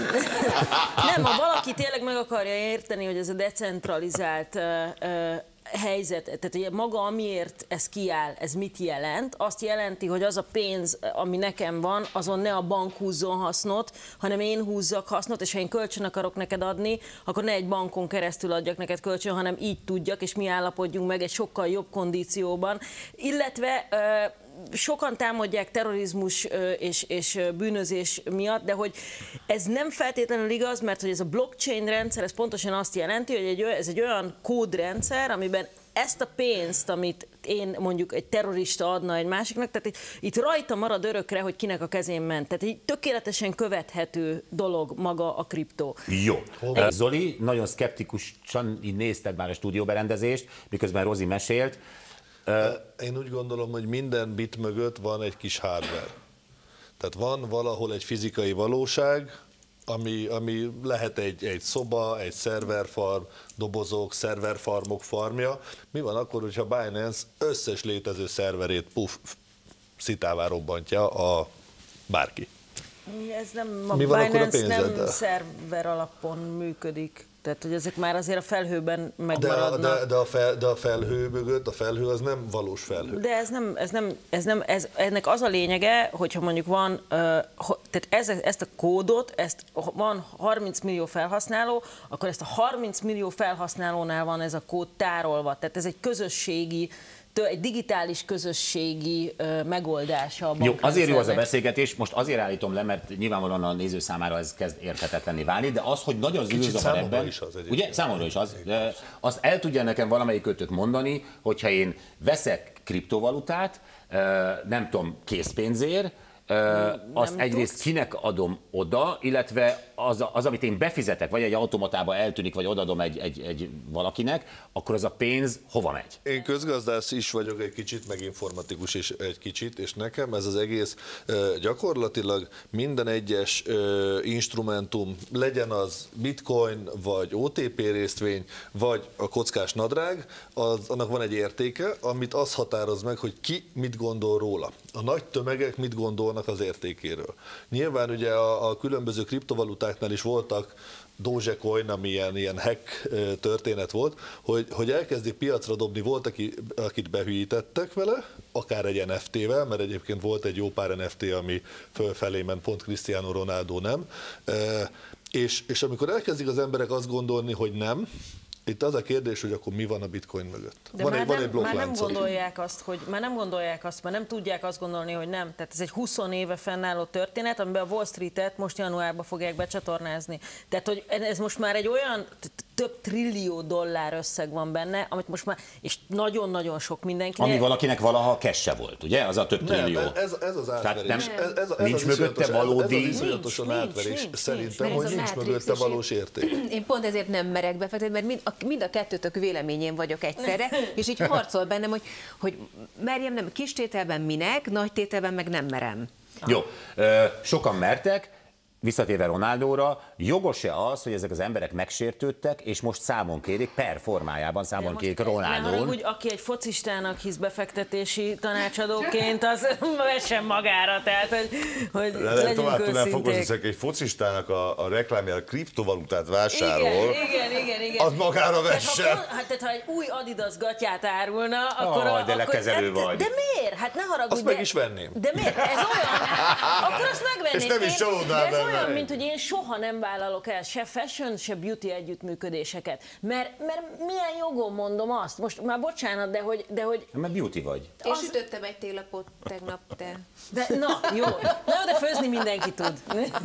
B: Nem, ha valaki tényleg meg akarja érteni, hogy ez a decentralizált uh, uh, helyzet, tehát ugye maga amiért ez kiáll, ez mit jelent? Azt jelenti, hogy az a pénz, ami nekem van, azon ne a bank húzzon hasznot, hanem én húzzak hasznot, és ha én kölcsön akarok neked adni, akkor ne egy bankon keresztül adjak neked kölcsön, hanem így tudjak, és mi állapodjunk meg egy sokkal jobb kondícióban. Illetve sokan támadják terrorizmus és, és bűnözés miatt, de hogy ez nem feltétlenül igaz, mert hogy ez a blockchain rendszer, ez pontosan azt jelenti, hogy egy, ez egy olyan kódrendszer, amiben ezt a pénzt, amit én mondjuk egy terrorista adna egy másiknak, tehát itt, itt rajta marad örökre, hogy kinek a kezén ment. Tehát egy tökéletesen követhető dolog maga a kriptó.
A: Jó. Oh. Zoli, nagyon szkeptikusan így nézted már a stúdióberendezést, miközben Rozi mesélt.
E: Én úgy gondolom, hogy minden bit mögött van egy kis hardware. Tehát van valahol egy fizikai valóság, ami, ami lehet egy, egy szoba, egy szerverfarm, dobozok, szerverfarmok farmja. Mi van akkor, hogyha Binance összes létező szerverét puff, szitává robbantja a bárki?
B: Ez nem, a Binance nem szerver alapon működik. Tehát, hogy ezek már azért a felhőben megmaradnak.
E: De, de, de, a fel, de a felhő mögött, a felhő az nem valós felhő.
B: De ez nem, ez nem, ez nem ez, ennek az a lényege, hogyha mondjuk van, uh, tehát ez, ezt a kódot, ezt van harminc millió felhasználó, akkor ezt a harminc millió felhasználónál van ez a kód tárolva. Tehát ez egy közösségi, egy digitális közösségi uh, megoldása a
A: bankrendszernek. Jó, azért jó az a beszélgetés, most azért állítom le, mert nyilvánvalóan a néző számára ez kezd érthetetlenné válni, de az, hogy nagyon zűrzavar ebben,
E: is az
A: ugye, számomra is az, de azt el tudja nekem valamelyik kötök mondani, hogyha én veszek kriptovalutát, nem tudom, készpénzért, azt egyrészt tudsz. Kinek adom oda, illetve az, az, amit én befizetek, vagy egy automatába eltűnik, vagy odadom egy, egy, egy valakinek, akkor az a pénz hova megy?
E: Én közgazdász is vagyok egy kicsit, meg informatikus is egy kicsit, és nekem ez az egész gyakorlatilag minden egyes instrumentum, legyen az bitcoin, vagy o té pé részvény, vagy a kockás nadrág, az, annak van egy értéke, amit az határoz meg, hogy ki mit gondol róla. A nagy tömegek mit gondolnak az értékéről. Nyilván ugye a, a különböző kriptovalutáknál is voltak Dogecoin, ami ilyen, ilyen hack történet volt, hogy, hogy elkezdik piacra dobni, volt, aki, akit behűítettek vele, akár egy en ef té-vel, mert egyébként volt egy jó pár en ef té, ami fölfelé ment, pont Cristiano Ronaldo nem. És, és amikor elkezdik az emberek azt gondolni, hogy nem, itt az a kérdés, hogy akkor mi van a bitcoin mögött.
B: De
E: van
B: már,
E: egy, van
B: nem,
E: egy
B: már nem gondolják azt, hogy már nem gondolják azt, már nem tudják azt gondolni, hogy nem. Tehát ez egy húsz éve fennálló történet, amiben a Wall Street-et most januárban fogják becsatornázni. Tehát, hogy ez most már egy olyan több trillió dollár összeg van benne, amit most már, és nagyon-nagyon sok mindenkinek.
A: Ami valakinek valaha kesse volt, ugye? Az a több trillió.
E: Nem, ez, ez az átverés.
A: Nem,
E: ez, ez, ez
A: nincs
E: az
A: mögötte valódi...
E: Ez az iszonyatosan
B: nincs,
E: átverés.
B: nincs,
E: Szerintem,
C: nincs.
E: hogy
C: Mert ez
E: nincs
C: a
E: mögötte
C: Matrix,
E: valós érték.
C: Én pont ezért nem merek befektetni, mert mind a, mind a kettőtök véleményén vagyok egyszerre, és így harcol bennem, hogy, hogy merjem, nem, kis tételben minek, nagy tételben meg nem merem.
A: Jó, sokan mertek, visszatérve Ronaldóra, jogos-e az, hogy ezek az emberek megsértődtek, és most számon kérik, per formájában számon kérik Ronaldón?
B: Úgy, aki egy focistának hisz befektetési tanácsadóként, az vessen magára, tehát hogy, hogy
D: Le, tovább tudnám
B: őszinték.
D: fokozni, hogy egy focistának a, a reklámjára kriptovalutát vásárol,
B: Igen, igen, igen, igen.
D: az magára vesse.
B: Tehát ha, hát, tehát, ha egy új Adidas gatyát árulna, akkor...
A: Aj,
B: a,
A: de
B: akkor
A: lekezelő
B: de,
A: vagy.
B: De miért? Hát ne haragudj.
E: Azt
B: de,
E: meg is venném.
B: De miért? Ez olyan... Akkor azt megvenném.
D: És nem is
B: Én-
D: csalódnál
B: de ez
D: benne.
B: olyan, mint hogy én soha nem vállalok el se fashion, se beauty együttműködéseket. Mert, mert milyen jogon mondom azt? Most már bocsánat, de hogy... De hogy
A: Mert beauty vagy.
C: Én
B: Az-
C: sütöttem egy télapot tegnap, te.
B: de, na, jó. Na, de főzni mindenki tud.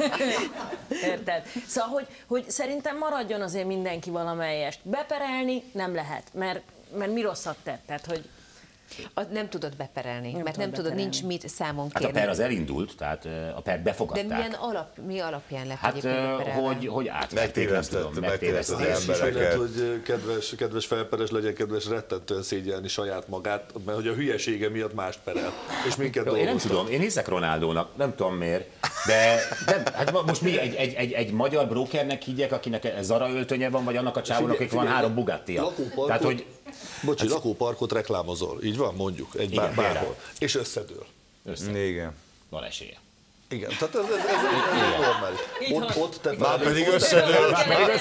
B: Érted? Szóval, hogy, hogy szerintem maradjon azért mindenki valamelyest. Beperelni nem lehet, mert, mert mi rosszat tett. Tehát, hogy
C: A, nem tudod beperelni,
B: Nem
C: mert
B: tudom
C: nem tudod,
B: beperelni.
C: nincs mit számon
A: Hát a
C: kérni.
A: per az elindult, tehát a per
C: De
A: befogadták.
C: milyen alap, mi alapján lett
A: Hát,
C: egyébként beperelve?
A: hogy, hogy átvették, nem tudom,
D: Megtévesztett, megtévesztett
A: megtévesztés.
E: És
D: embereket.
E: lehet, hogy kedves, kedves felperes legyen, kedves rettentően szégyelni saját magát, mert hogy a hülyesége miatt mást perel. És minket
A: Jó, én nem
E: dolgoztat.
A: tudom, én hiszek Ronaldónak, nem tudom miért, de nem, hát most mi egy, egy, egy, egy magyar brokernek higgyek, akinek Zara öltönye van, vagy annak a csávónak, akik van három Bugattia.
E: Lakóparkot,
A: Tehát, hogy
E: bocsi, lakóparkot reklámozol, így van, mondjuk, egy
A: Igen,
E: bár, bárhol.
A: például.
E: És összedől.
A: össze,
D: Igen.
A: van esélye.
E: Igen, tehát ez, ez, ez, ez normális. Ott, ott te
D: Már pedig
E: ott-
D: összedőlt.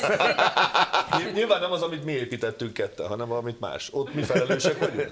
E: Nyilván nem az, amit mi építettünk ketten, hanem amit más. Ott mi felelősek vagyunk.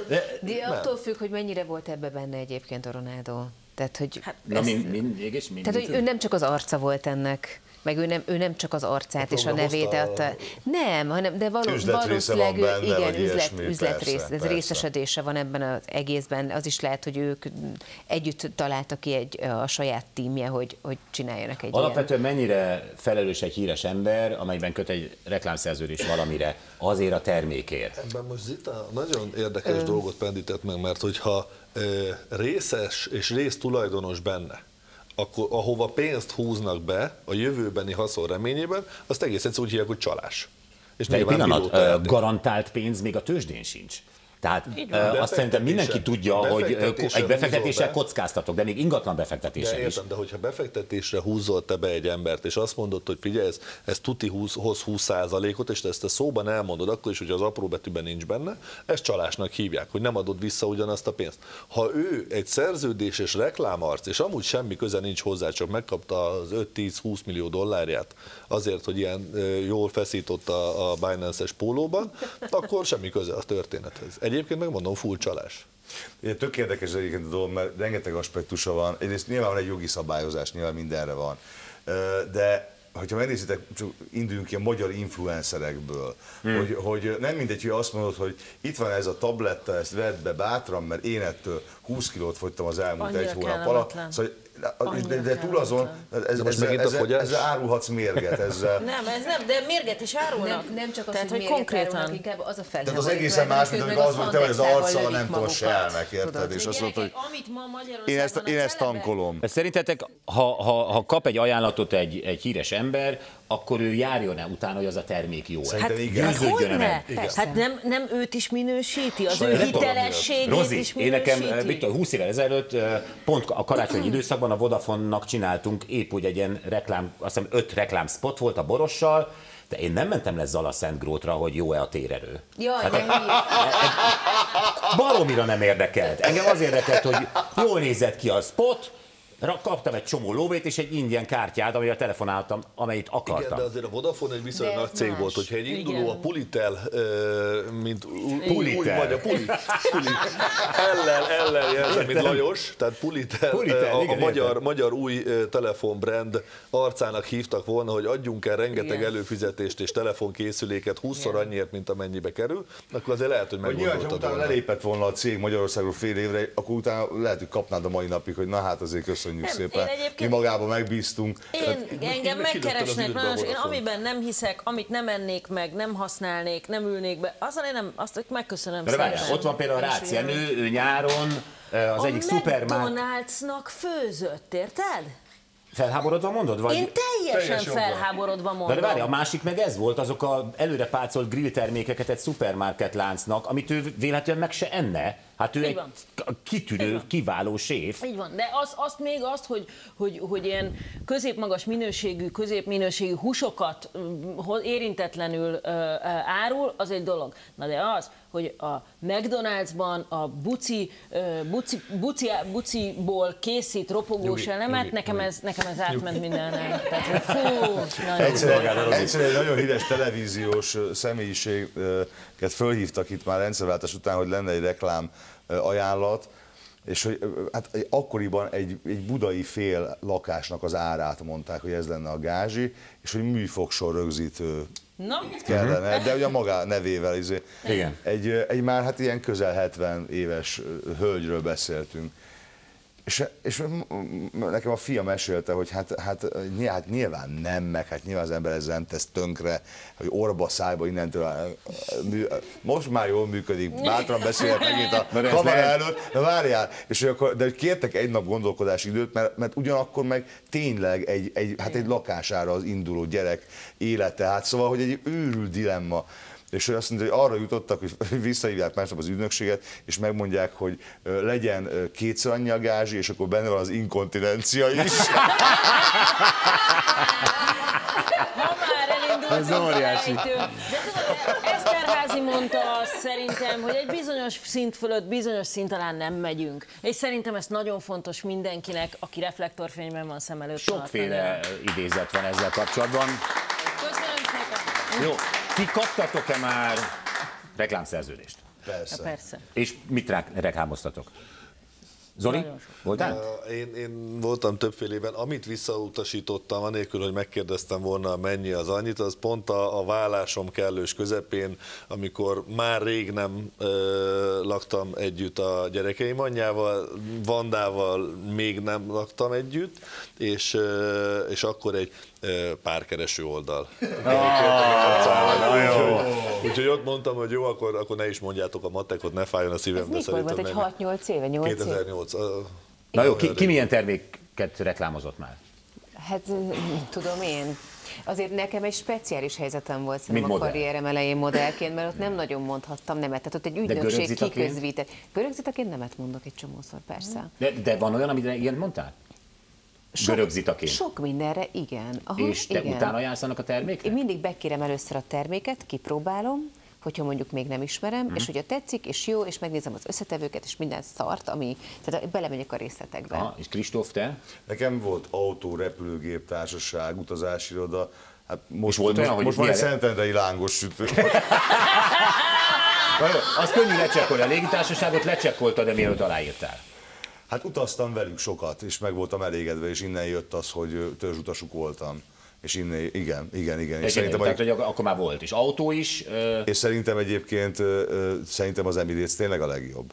C: De attól függ, hogy mennyire volt ebbe benne egyébként a Ronaldo. Tehát, hogy,
B: Hát,
A: Na,
C: ezt-
A: mi, mi, mégis mi,
C: tehát,
A: mi,
C: hogy ő nem csak az arca volt ennek, meg ő nem, ő nem csak az arcát
E: A
C: és a nevét
E: programozta
C: adta. Nem, hanem, de való,
D: Üzletrésze
C: valószínűleg
D: van benne,
C: ő, igen,
D: vagy
C: üzlet,
D: ilyesmi,
C: üzletrész,
D: persze,
C: ez
D: persze.
C: részesedése van ebben az egészben. Az is lehet, hogy ők együtt találtak ki egy, a saját tímje, hogy, hogy csináljanak egy
A: Alapvetően mennyire felelős egy híres ember, amelyben köt egy reklámszerződés valamire, azért a termékért.
E: Ebben most Zita nagyon érdekes Ö... dolgot pendített meg, mert hogyha ö, részes és résztulajdonos benne, akkor ahova pénzt húznak be a jövőbeni haszon reményében, azt egész egyszerűen úgy hívják, hogy csalás. És
A: De egy
E: nyilván
A: pillanat,
E: pilóta
A: ö,
E: játék.
A: garantált pénz még a tőzsdén sincs. Tehát ö, azt szerintem mindenki
E: Befektetése-
A: tudja, hogy ö,
E: befektetése
A: egy befektetéssel
E: húzol be.
A: kockáztatok, de még ingatlan
E: De
A: befektetéssel is.
E: értem, de hogyha befektetésre húzol te be egy embert, és azt mondod, hogy figyelj, ez, ez tuti húsz, hoz húsz százalékot, és te ezt a szóban elmondod, akkor is, hogy az apró betűben nincs benne, ezt csalásnak hívják, hogy nem adod vissza ugyanazt a pénzt. Ha ő egy szerződéses reklámarc, és amúgy semmi köze nincs hozzá, csak megkapta az öt-tíz-húsz millió dollárját azért, hogy ilyen ö, jól feszított a, a Binance-es pólóban, akkor semmi köze a történethez. Egyébként megmondom, full csalás.
D: Ugye, tök érdekes egyébként a dolog, mert rengeteg aspektusa van. Egyrészt nyilván van egy jogi szabályozás, nyilván mindenre van. Ö, De hogyha megnézitek, csak induljunk ki a magyar influencerekből, hmm. hogy, hogy nem mindegy, hogy azt mondod, hogy itt van ez a tabletta, ezt vedd be bátran, mert én ettől húsz kilót fogytam az elmúlt
B: Annyira
D: egy hónap alatt.
B: kellemetlen.
D: Szóval, de,
B: Annyira
D: de túl azon, ez,
E: De most
D: ezzel,
E: megint a
D: ezzel,
E: fogyás?
D: ezzel árulhatsz mérget. Ezzel.
B: nem, ez nem, de mérget is árulnak.
C: Nem, nem csak az,
B: Tehát,
C: hogy,
B: hogy
C: mérget
B: konkrétan.
C: árulnak, inkább az a felháborító.
D: Tehát az egészen más, mint amikor az, hogy te vagy az
C: Frontexával
D: arccal, nem
C: lövik
D: tudom,
C: magukat,
D: selnek, érted?
C: tudod.
D: És azt mondod, hogy
B: Amit ma Magyarországon
D: én ezt,
B: a
D: én ezt
B: celebek-
D: tankolom.
A: Szerintetek, ha, ha, ha kap egy ajánlatot egy, egy híres ember, akkor ő járjon-e utána, hogy az a termék jó?
D: Szerintem
B: Hát,
D: igen.
B: hát
A: Győződjön-e
B: hogyne?
A: meg?
B: Hát nem, nem őt is minősíti, az ő
D: Saját
B: hitelességét
A: Rozi,
B: is
A: én nekem
B: minősíti.
A: mit tudom, húsz évvel ezelőtt pont a karácsonyi időszakban a Vodafone-nak csináltunk épp úgy egy ilyen reklám, azt hiszem öt reklámspot volt a Borossal, de én nem mentem le Zala Szentgrótra, hogy jó-e a térerő.
C: Jaj,
A: Hát
C: ne hülye.
A: Baromira nem érdekelt. Engem az érdekelt, hogy jól nézett ki a spot, ra- kaptam egy csomó lóvét és egy ingyen kártyát, amivel telefonáltam, amelyit
E: Igen,
A: akartam.
E: de azért a Vodafone egy viszonylag
C: De
E: nagy
C: ez
E: cég
C: más.
E: volt, hogyha egy induló
B: Igen.
E: a Pulitel, ö, mint új,
A: Pulitel.
E: új magyar, Puli, Puli, ellen, ellen jelzem, mint Lajos, tehát Pulitel,
A: Pulitel,
E: a, a
A: igen,
E: magyar,
A: értem.
E: magyar új ö, telefonbrand arcának hívtak volna, hogy adjunk el rengeteg
C: Igen.
E: előfizetést és telefonkészüléket húszszor annyiért, mint amennyibe kerül, akkor azért lehet, hogy
D: Hogy nyilván, ha
E: meggondoltad
D: utána
E: volna.
D: lelépett volna a cég Magyarországról fél évre, akkor utána lehet, hogy kapnád a mai napig, hogy na hát azért köszönjük. köszönjük
B: Nem,
D: szépen. Mi magában megbíztunk.
B: Én,
E: Tehát,
B: engem
E: meg
B: megkeresnek
E: űrbe
B: nagyon,
E: a
B: én
E: Vodafone.
B: amiben nem hiszek, amit nem ennék meg, nem használnék, nem ülnék be, azon én nem, azt megköszönöm
A: De
B: szépen.
A: várjál, ott van például a Rácz Jenő, ő nyáron az
B: a
A: egyik szupermárk...
B: McDonald'snak főzött, érted?
A: Felháborodva mondod? Vagy...
B: Én teljesen
E: Teljes joggal.
B: felháborodva mondom.
A: De várj, a másik meg ez volt, azok a előre pácolt grill termékeket egy szupermarket láncnak, amit ő véletlenül meg se enne. Hát ő
B: Így
A: egy
B: van.
A: kitűnő,
B: Így van.
A: kiváló séf.
B: Így van, de az, azt még azt, hogy, hogy, hogy ilyen középmagas minőségű, középminőségű húsokat mm, ho- érintetlenül ö, ö, árul, az egy dolog. Na de az, hogy a McDonald'sban a buci, ö, buci, buci, buciból készít ropogós
E: Nyugi,
B: elemet,
E: nyugi,
B: nekem,
E: nyugi.
B: ez, nekem ez átment mindennek. Tehát, fú, nagyon
D: Egyszer, egyszer egy nagyon híres televíziós személyiséget fölhívtak itt már rendszerváltás után, hogy lenne egy reklám ajánlat, és hogy hát akkoriban egy, egy budai fél lakásnak az árát mondták, hogy ez lenne a gázsi, és hogy műfogsor rögzítő
B: Na?
D: kellene, de ugye a maga nevével izé.
A: Igen.
D: Egy, egy már hát ilyen közel hetven éves hölgyről beszéltünk. És, és nekem a fia mesélte, hogy hát, hát, hát nyilván nem, meg hát nyilván az ember ezzel nem tesz tönkre, hogy orba szájba innentől, most már jól működik, bátran beszélhet megint a kamera előtt, de várjál, és hogy akkor, de hogy kértek egy nap gondolkodási időt, mert, mert ugyanakkor meg tényleg egy, egy, hát egy lakására az induló gyerek élete, hát szóval, hogy egy őrült dilemma. És hogy azt mondja, hogy arra jutottak, hogy visszahívják másnap az ügynökséget, és megmondják, hogy legyen kétszer annyi a gázsi, és akkor benne van az inkontinencia is.
B: Ha már elindultunk a rejtő. De tudod, Eszterházy mondta azt szerintem, hogy egy bizonyos szint fölött, bizonyos szint alá nem megyünk. És szerintem ez nagyon fontos mindenkinek, aki reflektorfényben van szem előtt.
A: Sokféle idézet van ezzel kapcsolatban.
B: Köszönöm szépen.
A: Jó, ti kaptatok-e már reklámszerződést?
D: Persze.
B: Persze.
A: És mit rá- reklámoztatok? Zoli, voltál?
E: Én, én voltam többfélében, amit visszautasítottam, anélkül, hogy megkérdeztem volna, mennyi az annyit, az pont a, a vállásom kellős közepén, amikor már rég nem ö, laktam együtt a gyerekeim anyjával, Vandával még nem laktam együtt, és, ö, és akkor egy ö, párkereső oldal. Úgyhogy ott mondtam, hogy jó, akkor, akkor ne is mondjátok a matekot, ne fájjon a szívem.
C: Ez mikor volt? Egy hat-nyolc éve? nyolc éve?
E: kétezer-nyolc.
A: Na jó, ki, ki milyen terméket reklámozott már?
C: Hát mit tudom én. Azért nekem egy speciális helyzetem volt szerintem a
A: modell?
C: karrierem elején modellként, mert ott nem nagyon mondhattam nemet. Tehát ott egy ügynökség
A: görögzitaként?
C: kiközvített. Görögzitaként nemet mondok egy csomószor, persze.
A: De, de van olyan, amire ilyen mondtál? Görögzitaként.
C: Sok mindenre, igen. Aha,
A: És te
C: igen.
A: utána jársz annak a terméknek?
C: Én mindig bekérem először a terméket, kipróbálom, hogyha mondjuk még nem ismerem, mm. és hogyha tetszik, és jó, és megnézem az összetevőket, és minden szart, ami, tehát belemegyek a részletekbe.
A: Aha, és Kristóf, te?
D: Nekem volt autó, repülőgép, társaság, utazási iroda. Hát most,
A: volt
D: most,
A: olyan, hogy
D: most van egy
A: milyen-
D: szentendrei lángos sütő.
A: Az könnyű lecsekkolni. A légitársaságot lecsekkoltad, de mielőtt aláírtál.
D: Hát utaztam velük sokat, és meg voltam elégedve, és innen jött az, hogy ö, törzsutasuk voltam. És innen, igen, igen, igen. És
A: És
D: szerintem,
A: tehát,
D: egy,
A: hogy akkor már volt. És autó is. ö,
D: és szerintem egyébként ö, ö, szerintem az Emirates tényleg a legjobb.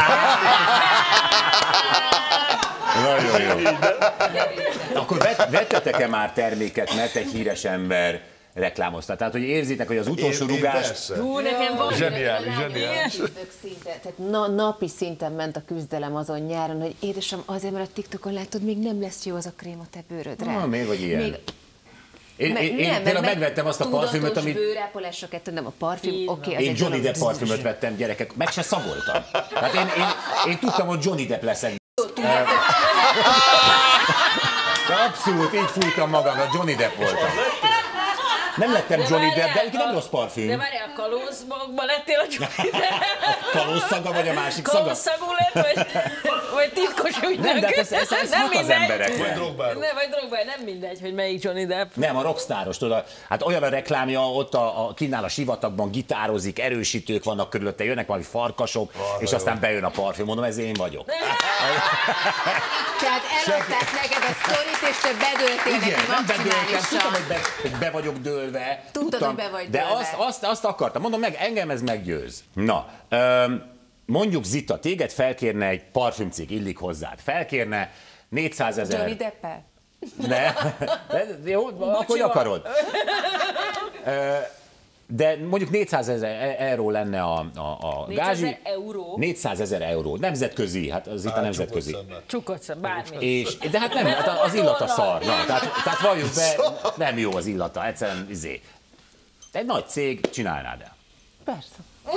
A: Nagyon jó. Akkor vet- vettetek-e már terméket, mert egy híres ember reklámozta? Tehát, hogy érzitek, hogy az utolsó
D: Én- én
A: rugás...
D: persze.
B: Hú, nekem van.
E: Zseniális, zseniális.
C: Szinte, tehát na, napi szinten ment a küzdelem azon nyáron, hogy édesem, azért, mert a TikTokon látod, még nem lesz jó az a krém a te bőrödre.
A: Ah, miért vagy ilyen?
C: Még,
A: Én,
C: meg-
A: én, én
C: nem,
A: tényleg
C: meg
A: megvettem azt a parfümöt,
C: tudatos
A: amit...
C: bőrápolásra kell tennem, a parfüm,
B: Így
C: oké,
B: van.
C: az
A: Én
C: egy
A: Johnny
C: dolog.
A: Depp parfümöt vettem, gyerekek, meg se szagoltam. Tehát én, én, én tudtam, hogy Johnny Depp leszek. De abszolút, így fújtam magamra, Johnny Depp voltam. Nem lettem Johnny Depp, de nem rossz
B: De
A: parfüm.
B: várjál, kalózmagban lettél a Johnny Depp?
A: Kalóz szaga vagy a másik szaga?
B: Kalózszagú lett, vagy, vagy titkos ügynök?
A: Nem, de hát ez, ez, ez
B: Nem
A: hat az
B: mindegy.
A: emberekre.
E: Drogbáró.
B: Nem, vagy drogbár, nem mindegy, hogy melyik Johnny Depp.
A: Nem, a rockstáros, tudod, hát olyan a reklámja, ott a, a kínál a sivatagban gitározik, erősítők vannak körülötte, jönnek valami farkasok, és aztán bejön a parfüm, mondom, ez én vagyok.
C: Tehát eladták neked a sztorit, és te bedőltél neki
A: Igen, nem bedőltem, tudtam, hogy
C: maximálisan.
A: be, hogy be vagyok dőlve.
C: Tudtad,
A: tudtam,
C: hogy be vagy
A: de
C: dőlve.
A: azt, azt, azt akartam, mondom meg, engem ez meggyőz. Na, öm, mondjuk Zita, téged felkérne egy parfümcég, illik hozzád, felkérne négyszázezer.
C: Johnny Deppel?
A: Ne, de, jó, akkor hogy akarod. De mondjuk négyszázezer euró lenne a, a, a gázsi.
B: négyszázezer euró?
A: négyszázezer euró. Nemzetközi, hát az itt a nemzetközi.
B: Csukott szem, bármi.
A: És, de hát nem, hát az illata szar. Na, tehát, tehát valljuk be, nem jó az illata, egyszerűen izé. Egy nagy cég, csinálnád el.
C: Persze.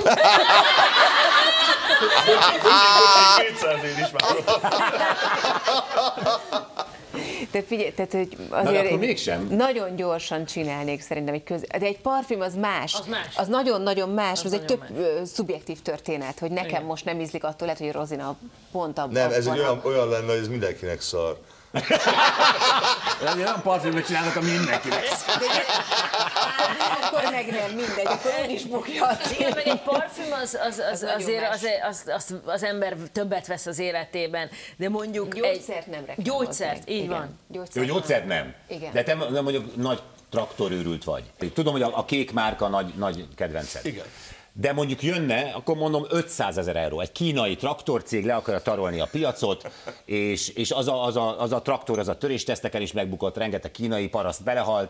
C: De figyelj, tehát, hogy azért
A: Na, mégsem.
C: nagyon gyorsan csinálnék szerintem egy köz... De egy parfüm az más.
B: Az más.
C: Az nagyon-nagyon más, az, az egy több
B: más.
C: szubjektív történet, hogy nekem Igen. most nem ízlik attól, lehet, hogy Rozina pont abban.
D: Nem, ez egy olyan, olyan lenne, hogy ez mindenkinek szar.
A: Olyan parfümöt csinálnak, ami mindenkinek.
C: Akkor meg nem, mindegy, akkor úgyis bukja.
B: Igen, meg egy parfüm az, az, az, azért az, az, az, az ember többet vesz az életében, de mondjuk
C: gyógyszert
B: egy...
C: nem reklámozni.
B: Gyógyszert, így
C: Igen.
B: van.
C: Gyógyszert,
A: Jó, gyógyszert nem.
C: Igen.
A: De te nem mondjuk nagy traktorőrült vagy. Tudom, hogy a, a kék márka nagy, nagy kedvenced.
E: Igen.
A: De mondjuk jönne, akkor mondom ötszázezer euró. Egy kínai traktorcég le akarja tarolni a piacot, és, és az, a, az, a, az a traktor, az a törésteszteken is megbukott, rengeteg kínai paraszt belehalt,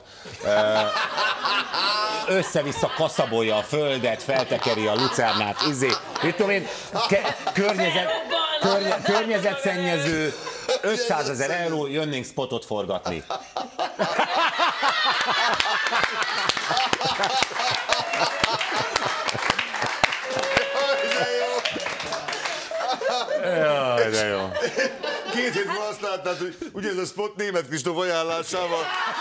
A: össze-vissza kaszabolja a földet, feltekeri a lucernát, izé, mit tudom én, ke, környezet, környe, környezetszennyező, ötszázezer euró, jönnénk spotot forgatni. Jaj, de jó.
D: Két hét múlva azt láttad, hogy ugye ez a spot Németh Kristóf ajánlásával.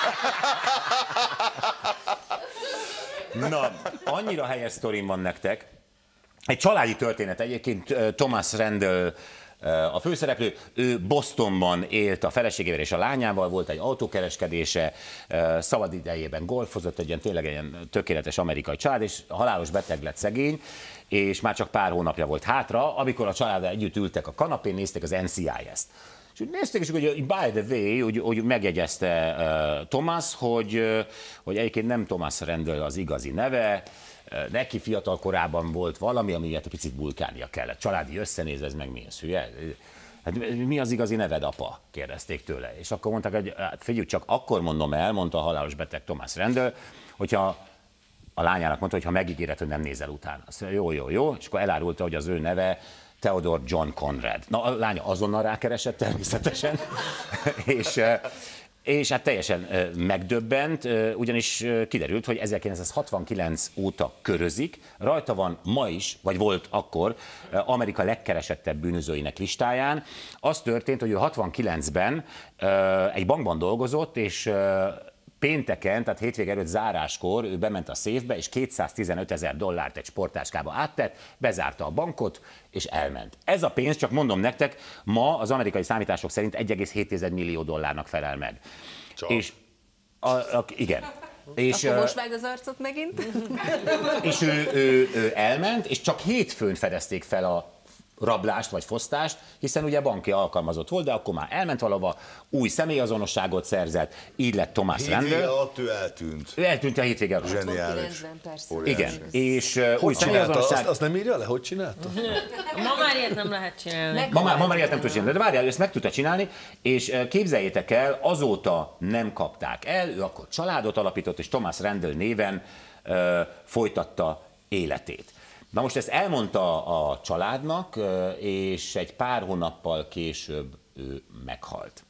A: Na, annyira helyes sztorim van nektek. Egy családi történet egyébként. Thomas Randall a főszereplő, ő Bostonban élt a feleségével és a lányával, volt egy autókereskedése, szabad idejében golfozott, egy ilyen tényleg egy tökéletes amerikai család, és halálos beteg lett szegény, és már csak pár hónapja volt hátra, amikor a családdal együtt ültek a kanapén, nézték az en cé i es-t. És úgy nézték, és hogy by the way, úgy, úgy megjegyezte uh, Thomas, hogy, uh, hogy egyébként nem Thomas Randall az igazi neve, uh, neki fiatal korában volt valami, ami egy picit bulkálnia kellett. Családi összenéz, ez meg mi az hülye? Hát mi az igazi neved, apa? Kérdezték tőle. És akkor mondták, hogy hát figyelj, csak akkor mondom el, mondta a halálos beteg Thomas Randall, hogyha a lányának mondta, hogy ha megígéred, hogy nem nézel utána. Azt mondja, jó, jó, jó, és akkor elárulta, hogy az ő neve Theodore John Conrad. Na, a lánya azonnal rákeresett természetesen, és, és hát teljesen megdöbbent, ugyanis kiderült, hogy ezerkilencszázhatvankilenc óta körözik, rajta van ma is, vagy volt akkor, Amerika legkeresettebb bűnözőinek listáján. Az történt, hogy ő hatvankilencben egy bankban dolgozott, és pénteken, tehát hétvége előtt záráskor ő bement a széfbe, és kétszáztizenöt ezer dollárt egy sporttáskába áttett, bezárta a bankot, és elment. Ez a pénz, csak mondom nektek, ma az amerikai számítások szerint egy egész hét millió dollárnak felel meg.
D: Csak.
A: És a, a, igen. És,
C: Akkor most vág az arcot megint?
A: És ő, ő, ő elment, és csak hétfőn fedezték fel a rablást vagy fosztást, hiszen ugye banki alkalmazott volt, de akkor már elment valahova, új személyazonosságot szerzett, így lett Thomas Randall.
D: Hétvége alatt ő eltűnt.
A: Ő eltűnt a hétvége alatt.
D: Zseniális.
A: Igen, és uh, új
E: Csinálta,
A: személyazonosság...
E: azt, azt nem írja le, hogy csinálta?
B: Ma már ilyet nem lehet csinálni.
A: Ma már, ma már ilyet nem tud csinálni, de várjál, ő ezt meg tudta csinálni, és képzeljétek el, azóta nem kapták el, ő akkor családot alapított, és Thomas Randall néven uh, folytatta életét. Na most ezt elmondta a családnak, és egy pár hónappal később ő meghalt.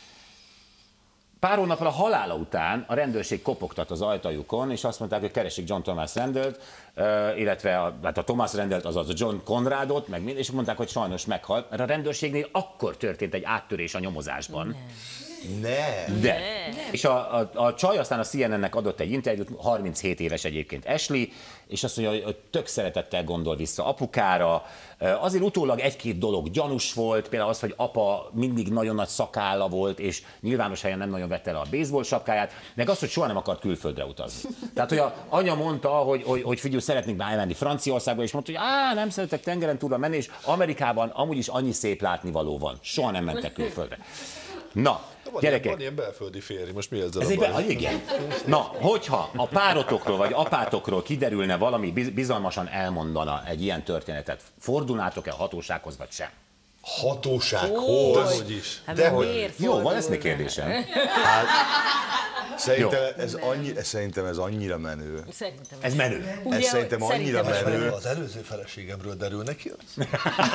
A: Pár hónappal a halála után a rendőrség kopogtat az ajtajukon, és azt mondták, hogy keresik John Thomas Randallt, illetve a, hát a Thomas Randallt, azaz a John Conradot, meg mind, és mondták, hogy sajnos meghalt, mert a rendőrségnél akkor történt egy áttörés a nyomozásban. Nem.
D: Ne.
A: De. És a, a, a csaj aztán a cé en en-nek adott egy interjút, harminchét éves egyébként Ashley, és azt mondja, hogy tök szeretettel gondol vissza apukára. Azért utólag egy-két dolog gyanús volt, például az, hogy apa mindig nagyon nagy szakálla volt, és nyilvános helyen nem nagyon vette le a baseball sapkáját, meg az, hogy soha nem akart külföldre utazni. Tehát, hogy a anya mondta, hogy, hogy, hogy figyelj, szeretnénk már elmenni Franciaországba, és mondta, hogy á, nem szeretek tengeren túlra menni, és Amerikában amúgy is annyi szép látnivaló van. Soha nem mentek külföldre. Na,
E: van
A: gyerekek.
E: Ilyen, van ilyen belföldi férj, most mi ezzel
A: Ez
E: a baj?
A: egy, igen. Na, hogyha a párotokról vagy apátokról kiderülne valami, bizalmasan elmondana egy ilyen történetet, fordulnátok-e a hatósághoz, vagy sem?
D: Hatóság,
B: Ó,
D: hoz.
E: Hogy is.
B: Hát
D: De hogy-
B: miért
A: Jó, van
B: fordul
A: lesz még
B: meg?
A: kérdésem.
D: Hát, szerintem, ez annyi, szerintem ez annyira menő.
B: Szerintem.
A: Ez menő.
B: Ugye,
D: Ez szerintem
B: hogy
D: annyira
B: szerintem is
D: menő.
E: Az előző feleségemről derül neki az?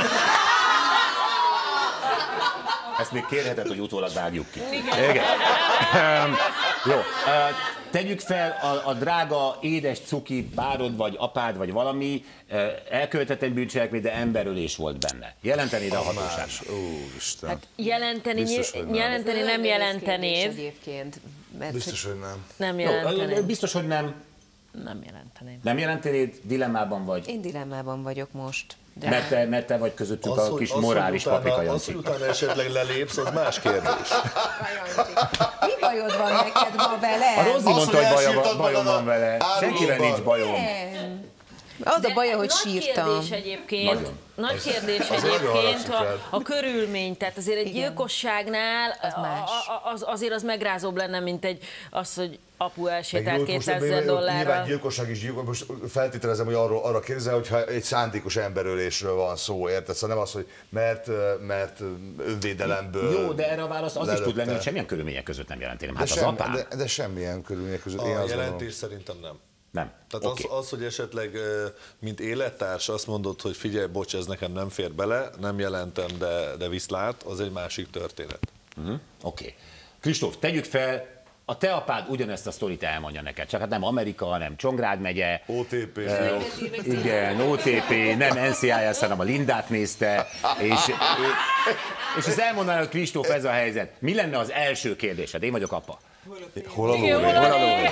A: Ezt még kérheted, hogy utólag vágjuk ki. Igen. Igen. Um, jó. Uh, tegyük fel, a, a drága, édes cuki párod, vagy apád, vagy valami uh, elkövetett egy bűncselekmény, de emberölés volt benne. Jelentenéd a hatóság?
D: Úristen.
B: Hát jelenteni,
D: Biztos, hogy nem.
B: jelenteni nem jelentenéd.
C: Egyébként, mert
D: Biztos, hogy nem.
B: Nem
A: Jó,
B: jelentenéd.
A: biztos, hogy nem.
B: Nem jelentenéd.
A: Nem jelentenéd, dilemmában vagy.
C: én dilemmában vagyok most. De
A: Mert te, mert te vagy közöttük
E: Az,
A: a
E: hogy-
A: kis
E: az,
A: morális
E: hogy utána,
A: paprika
E: az, hogy
A: Jancsi.
E: utána esetleg lelépsz, az más kérdés.
C: mi bajod van neked ma vele?
A: A Rozi
D: Az,
A: mondta,
D: hogy
A: hogy bajom,
D: elsírtad
A: bajom
D: magad
A: van vele.
D: a
A: Senkivel
D: árulóban.
A: nincs bajom.
C: Nem. Az a baja, hogy
B: nagy
C: sírtam.
B: kérdés egyébként,
A: Nagyon.
B: nagy kérdés
D: az nagyon
B: egyébként
D: haragszik
B: a,
D: rád.
B: a körülmény, tehát azért egy
C: Igen.
B: gyilkosságnál
C: Az más.
B: a- a- az, azért az megrázóbb lenne, mint egy az, hogy apu
D: Meg
B: elsétált
D: jó, most
B: kétszázezer
D: nyilván
B: dollárral.
D: gyilkosság is gyilkos. Most feltételezem, hogy arról, arra kérdezel, hogyha egy szándékos emberölésről van szó, érted? Szóval nem az, hogy mert, mert önvédelemből
A: Jó, de erre a válasz az is tud lenni,
D: lelökte.
A: hogy semmilyen körülmények között nem jelenteném.
D: De,
A: Hát az
D: sem,
A: apám.
D: de, de semmilyen körülmények között. Én
E: A
D: azt
E: jelentés
D: gondolom.
E: szerintem nem.
A: Nem.
E: Tehát
A: Oké.
E: az, az, hogy esetleg, mint élettárs azt mondod, hogy figyelj, bocs, ez nekem nem fér bele, nem jelentem, de, de viszlát, az egy másik történet.
A: Uh-huh. Oké. Okay. Kristóf, tegyük fel, a te apád ugyanezt a sztorit elmondja neked, csak hát nem Amerika, hanem Csongrád megye.
D: o té pé
A: Eh,
D: fiók.
A: igen, o té pé, nem en cé i es, hanem a Lindát nézte, és, és ezt elmondaná, hogy Kristóf, ez a helyzet. Mi lenne az első kérdésed? Én vagyok apa.
D: Hol a lóvé?
A: Hol a lóvé?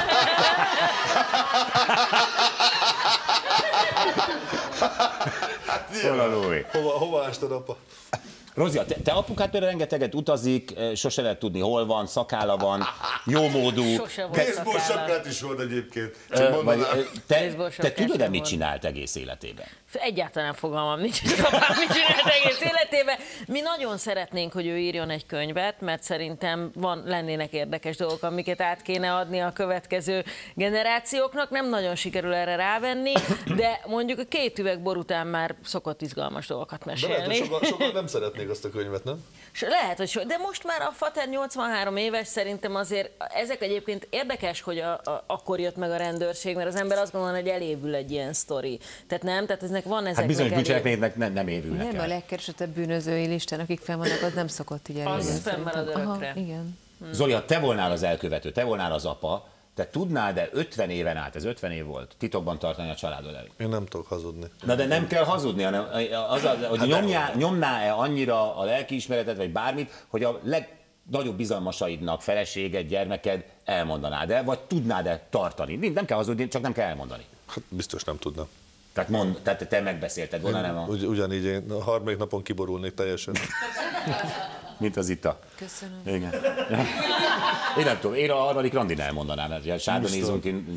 A: Hol a lóvé?
E: Hova, hova ástad, apa?
A: Rozi, te, te apukád például rengeteget utazik, eh, sose lehet tudni, hol van, szakála van, jómódú.
B: Sose volt
D: Baseball
B: szakálla.
D: sapkát is volt egyébként.
A: Eh,
D: Csak
A: vagy,
D: mondanám.
A: eh, te,
B: Baseball
A: te
B: sapkát
A: tudod-e,
B: sem
A: mit
B: volt.
A: csinált egész életében?
B: Egyáltalán fogalmam nincs, hogy az apám mit csinált egész életében. Mi nagyon szeretnénk, hogy ő írjon egy könyvet, mert szerintem van, lennének érdekes dolgok, amiket át kéne adni a következő generációknak. Nem nagyon sikerül erre rávenni, de mondjuk a két üveg bor után már szokott izgalmas dolgokat
E: De lehet, hogy
B: mesélni.
E: sokan, sokan nem szeretnék azt a könyvet, nem?
B: És lehet, hogy so, de most már a Fater nyolcvanhárom éves, szerintem azért ezek egyébként érdekes, hogy a, a, akkor jött meg a rendőrség, mert az ember azt gondolja, hogy elévül egy ilyen sztori. Tehát nem, tehát eznek van ezeknek
A: Hát bizonyos
B: elég-
A: bűncselekményeknek nem, nem évülnek
C: Nem, a
A: el.
C: legkeresettebb bűnözői listán, akik fenn vannak, az nem szokott így elérni.
B: Az fennmarad
C: szerintem. Aha,
B: örökre.
C: igen.
A: Zoli, ha te volnál az elkövető, te volnál az apa, te tudnál-e ötven éven át, ez ötven év volt, titokban tartani a családod előtt?
E: Én nem tudok hazudni.
A: Na de nem kell hazudni, hanem az, a, hogy nyomjá, nyomná-e annyira a lelkiismeretet, vagy bármit, hogy a legnagyobb bizalmasaidnak, feleséged, gyermeked elmondanád el, vagy tudnád-e tartani? Nem kell hazudni, csak nem kell elmondani.
E: Hát biztos nem tudnám.
A: Tehát, mond, tehát te megbeszélted volna, nem a,
E: Ugy, ugyanígy én a harmadik napon kiborulnék teljesen.
A: mint az itt a...
C: Köszönöm.
A: Igen. Én nem tudom, én a harmadik randin elmondanám, mert ha sárdonézunk, én...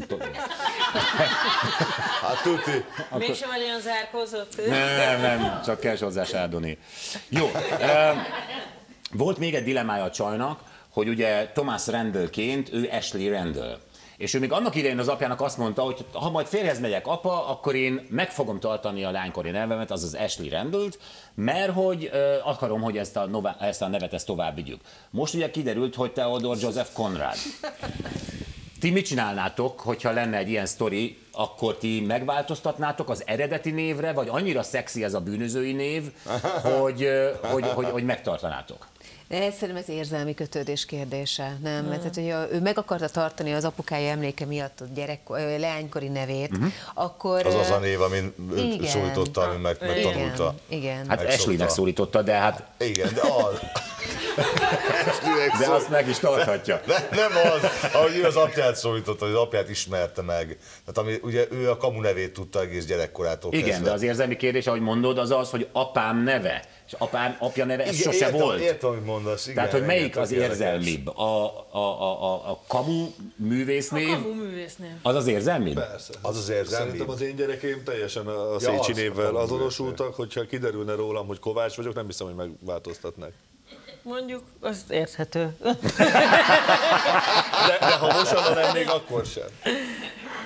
D: Hát tuti.
B: Mégsem vagy olyan zárkózott?
A: Nem, nem, nem, csak kell hozzá sárdoni. Jó, em, volt még egy dilemmája a csajnak, hogy ugye Thomas Randallként ő Ashley Randall. És ő még annak idején az apjának azt mondta, hogy ha majd férjhez megyek apa, akkor én meg fogom tartani a lánykori nevemet, azaz Ashley Randallt, mert hogy ö, akarom, hogy ezt a, nová, ezt a nevet ezt tovább vigyük. Most ugye kiderült, hogy Theodore Joseph Conrad. Ti mit csinálnátok, hogyha lenne egy ilyen sztori, akkor ti megváltoztatnátok az eredeti névre, vagy annyira szexi ez a bűnözői név, hogy, ö, hogy, hogy, hogy megtartanátok?
C: De szerintem ez érzelmi kötődés kérdése, nem? Mert hát, hogyha ő meg akarta tartani az apukája emléke miatt a gyerek, ö, leánykori nevét, uh-huh. akkor...
D: Az az a név, amin őt
C: igen.
D: szólította, amin meg, megtanulta.
C: Igen, igen.
A: Hát
D: Megszokta.
A: Ashleynek szólította, de hát
D: Igen, de az. Ashleynek
A: de
D: szól-
A: azt meg is tarthatja.
D: Ne, nem az, ahogy ő az apját szólította, hogy az apját ismerte meg. Tehát ami, ugye ő a kamu nevét tudta egész gyerekkorától
A: Igen,
D: kezdve.
A: de az érzelmi kérdés, ahogy mondod, az az, hogy apám neve, és apám apja neve, ez
D: Igen,
A: sose
D: értem,
A: volt.
D: Értem, amit mondasz. Igen,
A: Tehát, hogy melyik
D: igen,
A: az
D: tök érdekes.
A: érzelmibb? A, a, a, a, a kamu művésznév,
B: Kamu művésznév.
A: az az érzelmibb?
E: Persze.
D: Az az érzelmi.
E: Szerintem az én gyerekeim teljesen a
D: Ja,
E: Szécsi
D: az,
E: névvel
D: a
E: azonosultak, hogyha kiderülne rólam, hogy Kovács vagyok, nem hiszem, hogy megváltoztatnak.
B: Mondjuk, az érthető.
E: De, de ha mosolyban lennék, akkor sem.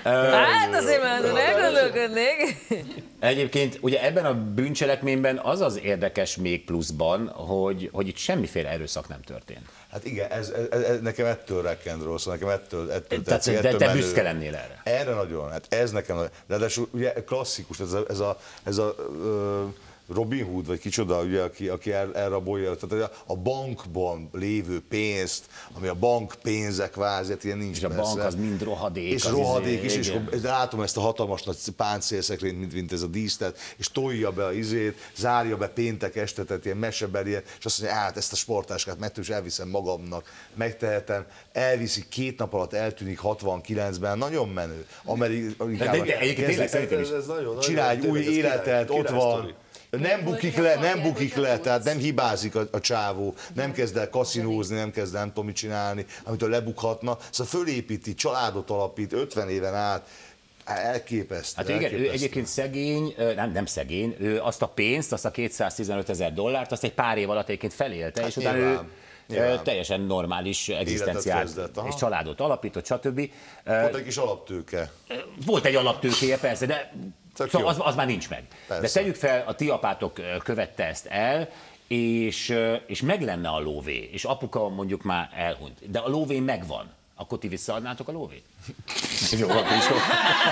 B: Hát azért már elgondolkodnék.
A: Egyébként ugye ebben a bűncselekményben az az érdekes még pluszban, hogy, hogy itt semmiféle erőszak nem történt.
D: Hát igen, ez, ez, ez nekem ettől rekkent rossz, nekem ettől, ettől
A: Tehát,
D: tetszik,
A: de
D: ettől
A: te
D: menő.
A: büszke lennél erre.
D: Erre nagyon, hát ez nekem, de ráadásul ugye klasszikus, ez a, ez a, ez a ö, Robin Hood, vagy kicsoda, ugye, aki, aki el, elrabolja, tehát a bankban lévő pénzt, ami a bank pénze kvázi, ilyen nincs.
A: És a
D: persze.
A: bank az mind rohadék.
D: És rohadék is, és akkor látom ezt a hatalmas nagy páncélszekrényt, mint, mint ez a díszlet, és tolja be a izét, zárja be péntek este, tehát ilyen mesebelje, és azt mondja, hát ezt a sportáskát megtől, és elviszem magamnak, megtehetem, elviszik, két nap alatt eltűnik hatvankilencben, nagyon menő. Amerikában csinálj egy új életet, ott van. Nem bukik le, nem bukik le, tehát nem hibázik a, a csávó, nem kezd el kaszinózni, nem kezd el nem tudom mit csinálni, amitől lebukhatna. Szóval fölépíti, családot alapít, ötven éven át, elképesztő.
A: Hát igen,
D: elképesztő.
A: ő egyébként szegény, nem, nem szegény, ő azt a pénzt, azt a kétszáztizenöt ezer dollárt, azt egy pár év alatt egyébként felélte, hát és utána ő nyilván. teljesen normális egzisztenciát és családot alapított, stb.
D: Volt egy kis alaptőke.
A: Volt egy alaptőkéje, persze, de szóval az, az már nincs meg. Persze. De tegyük fel, a ti apátok követte ezt el, és, és meg lenne a lóvé, és apuka mondjuk már elhunyt, de a lóvé megvan. Akkor ti visszaadnátok a lóvét? Jó, van, Kristóf.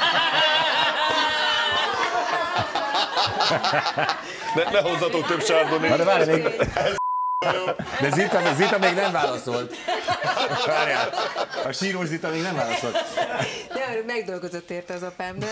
E: Ne, ne hozzatok több sárdonét.
A: De várj, még... De Zita, Zita még nem válaszolt. Várjál, a sírós Zita még nem válaszolt.
C: De megdolgozott érte az apám, nem?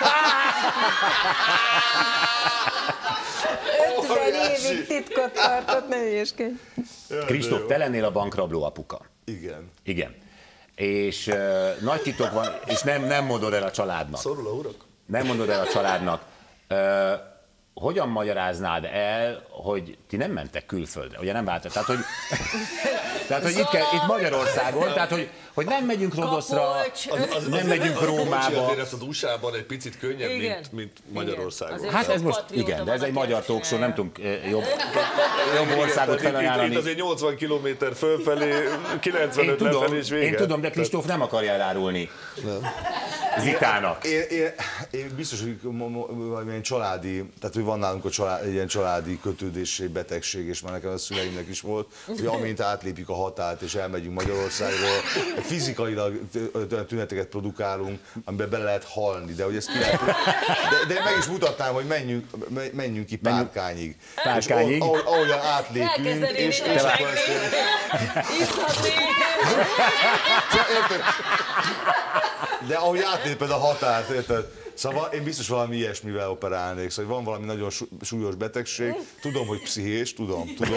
C: ötven évig titkot tartott, ne hülyeskedj.
A: Kristóf, te lennél a bankrabló apuka.
D: Igen.
A: Igen. És uh, nagy titok van, és nem, nem mondod el a családnak.
E: Szorul a urak?
A: Nem mondod el a családnak. Uh, hogyan magyaráznád el, hogy ti nem mentek külföldre? Ugye nem váltad? Tehát, hogy, tehát, hogy itt, kell, itt Magyarországon, tehát, hogy, hogy nem megyünk Rodoszra,
B: Kapocs.
E: Az, az,
A: nem megyünk Rómába.
E: Azért ezt az u es á-ban egy picit könnyebb,
B: Igen.
E: mint, mint Magyarországon.
B: Igen.
A: Hát ez most,
B: patrióta
A: igen, de ez
B: van,
A: egy
B: aki
A: magyar
B: ezt
A: talkshow, nem
B: csinálja.
A: tudunk eh, jobb, jobb országot
E: Itt, itt, itt
A: felajánlani.
E: azért nyolcvan kilométer fölfelé,
A: Én
E: kilencvenöt
A: tudom,
E: lefelé és vége.
A: én tudom, de Kristóf nem akarja elárulni Zitának.
D: Én, én, én biztos, hogy valamilyen családi, tehát hogy van nálunk a család, egy ilyen családi kötődési betegség, és már nekem a szüleimnek is volt, hogy amint átlépjük a határt és elmegyünk Magyarországról, fizikailag tüneteket produkálunk, amiben bele lehet halni, de hogy ezt ki lehet, de, de meg is mutatnám, hogy menjünk, menjünk ki Párkányig.
A: Párkányig.
D: És ahogy, ahogyan átlépünk,
B: Elkezdeni
D: és, és
B: mindenki.
D: akkor ezt...
B: Iszhatni.
D: Érted? De ahogy átléped a határt, érted? Szóval én biztos valami ilyesmivel operálnék, szóval van valami nagyon súlyos betegség, tudom, hogy pszichés, tudom, tudom.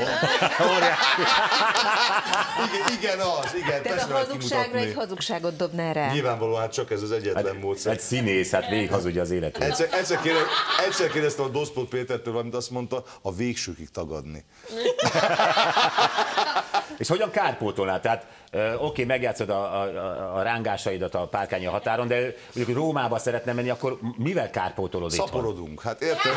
D: igen, igen, az, igen,
C: Tehát
D: persze
C: a
D: lehet
C: hazugságra
D: kimutatni.
C: egy hazugságot dobnál rá.
D: Nyilvánvalóan hát csak ez az egyetlen
A: Hát,
D: módszer.
A: hát színész, hát végig hazudja az életét.
D: Egyszer, egyszer, kérdez, egyszer kérdeztem a Doszpot Pétertől valamit, azt mondta, a végsőkig tagadni.
A: És hogyan kárpótolnád? Tehát oké, okay, megjátszod a, a, a rángásaidat a Párkányi határon, de mondjuk Rómába szeretne menni, akkor mivel kárpótolod itthon?
D: Szaporodunk, hát érted?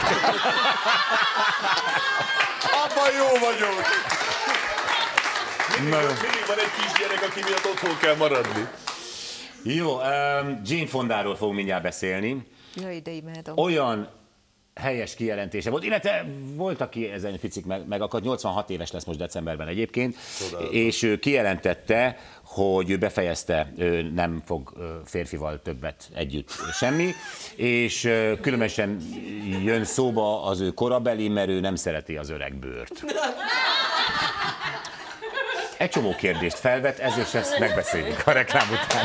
D: Abban jó vagyok!
E: Mindig, mindig van egy kisgyerek, aki miatt otthon kell maradni.
A: Jó, um, Jane Fondáról fogunk mindjárt beszélni.
C: Jaj, de imádom.
A: Olyan helyes kijelentése volt, illetve volt, aki ezen picit meg, megakadt, nyolcvanhat éves lesz most decemberben egyébként,
D: Csodálatos.
A: és ő kijelentette, hogy ő befejezte, ő nem fog férfival többet együtt semmi, és különösen jön szóba az ő korabeli, mert ő nem szereti az öreg bőrt. Egy csomó kérdést felvet, ez és ezt megbeszéljük a reklám után.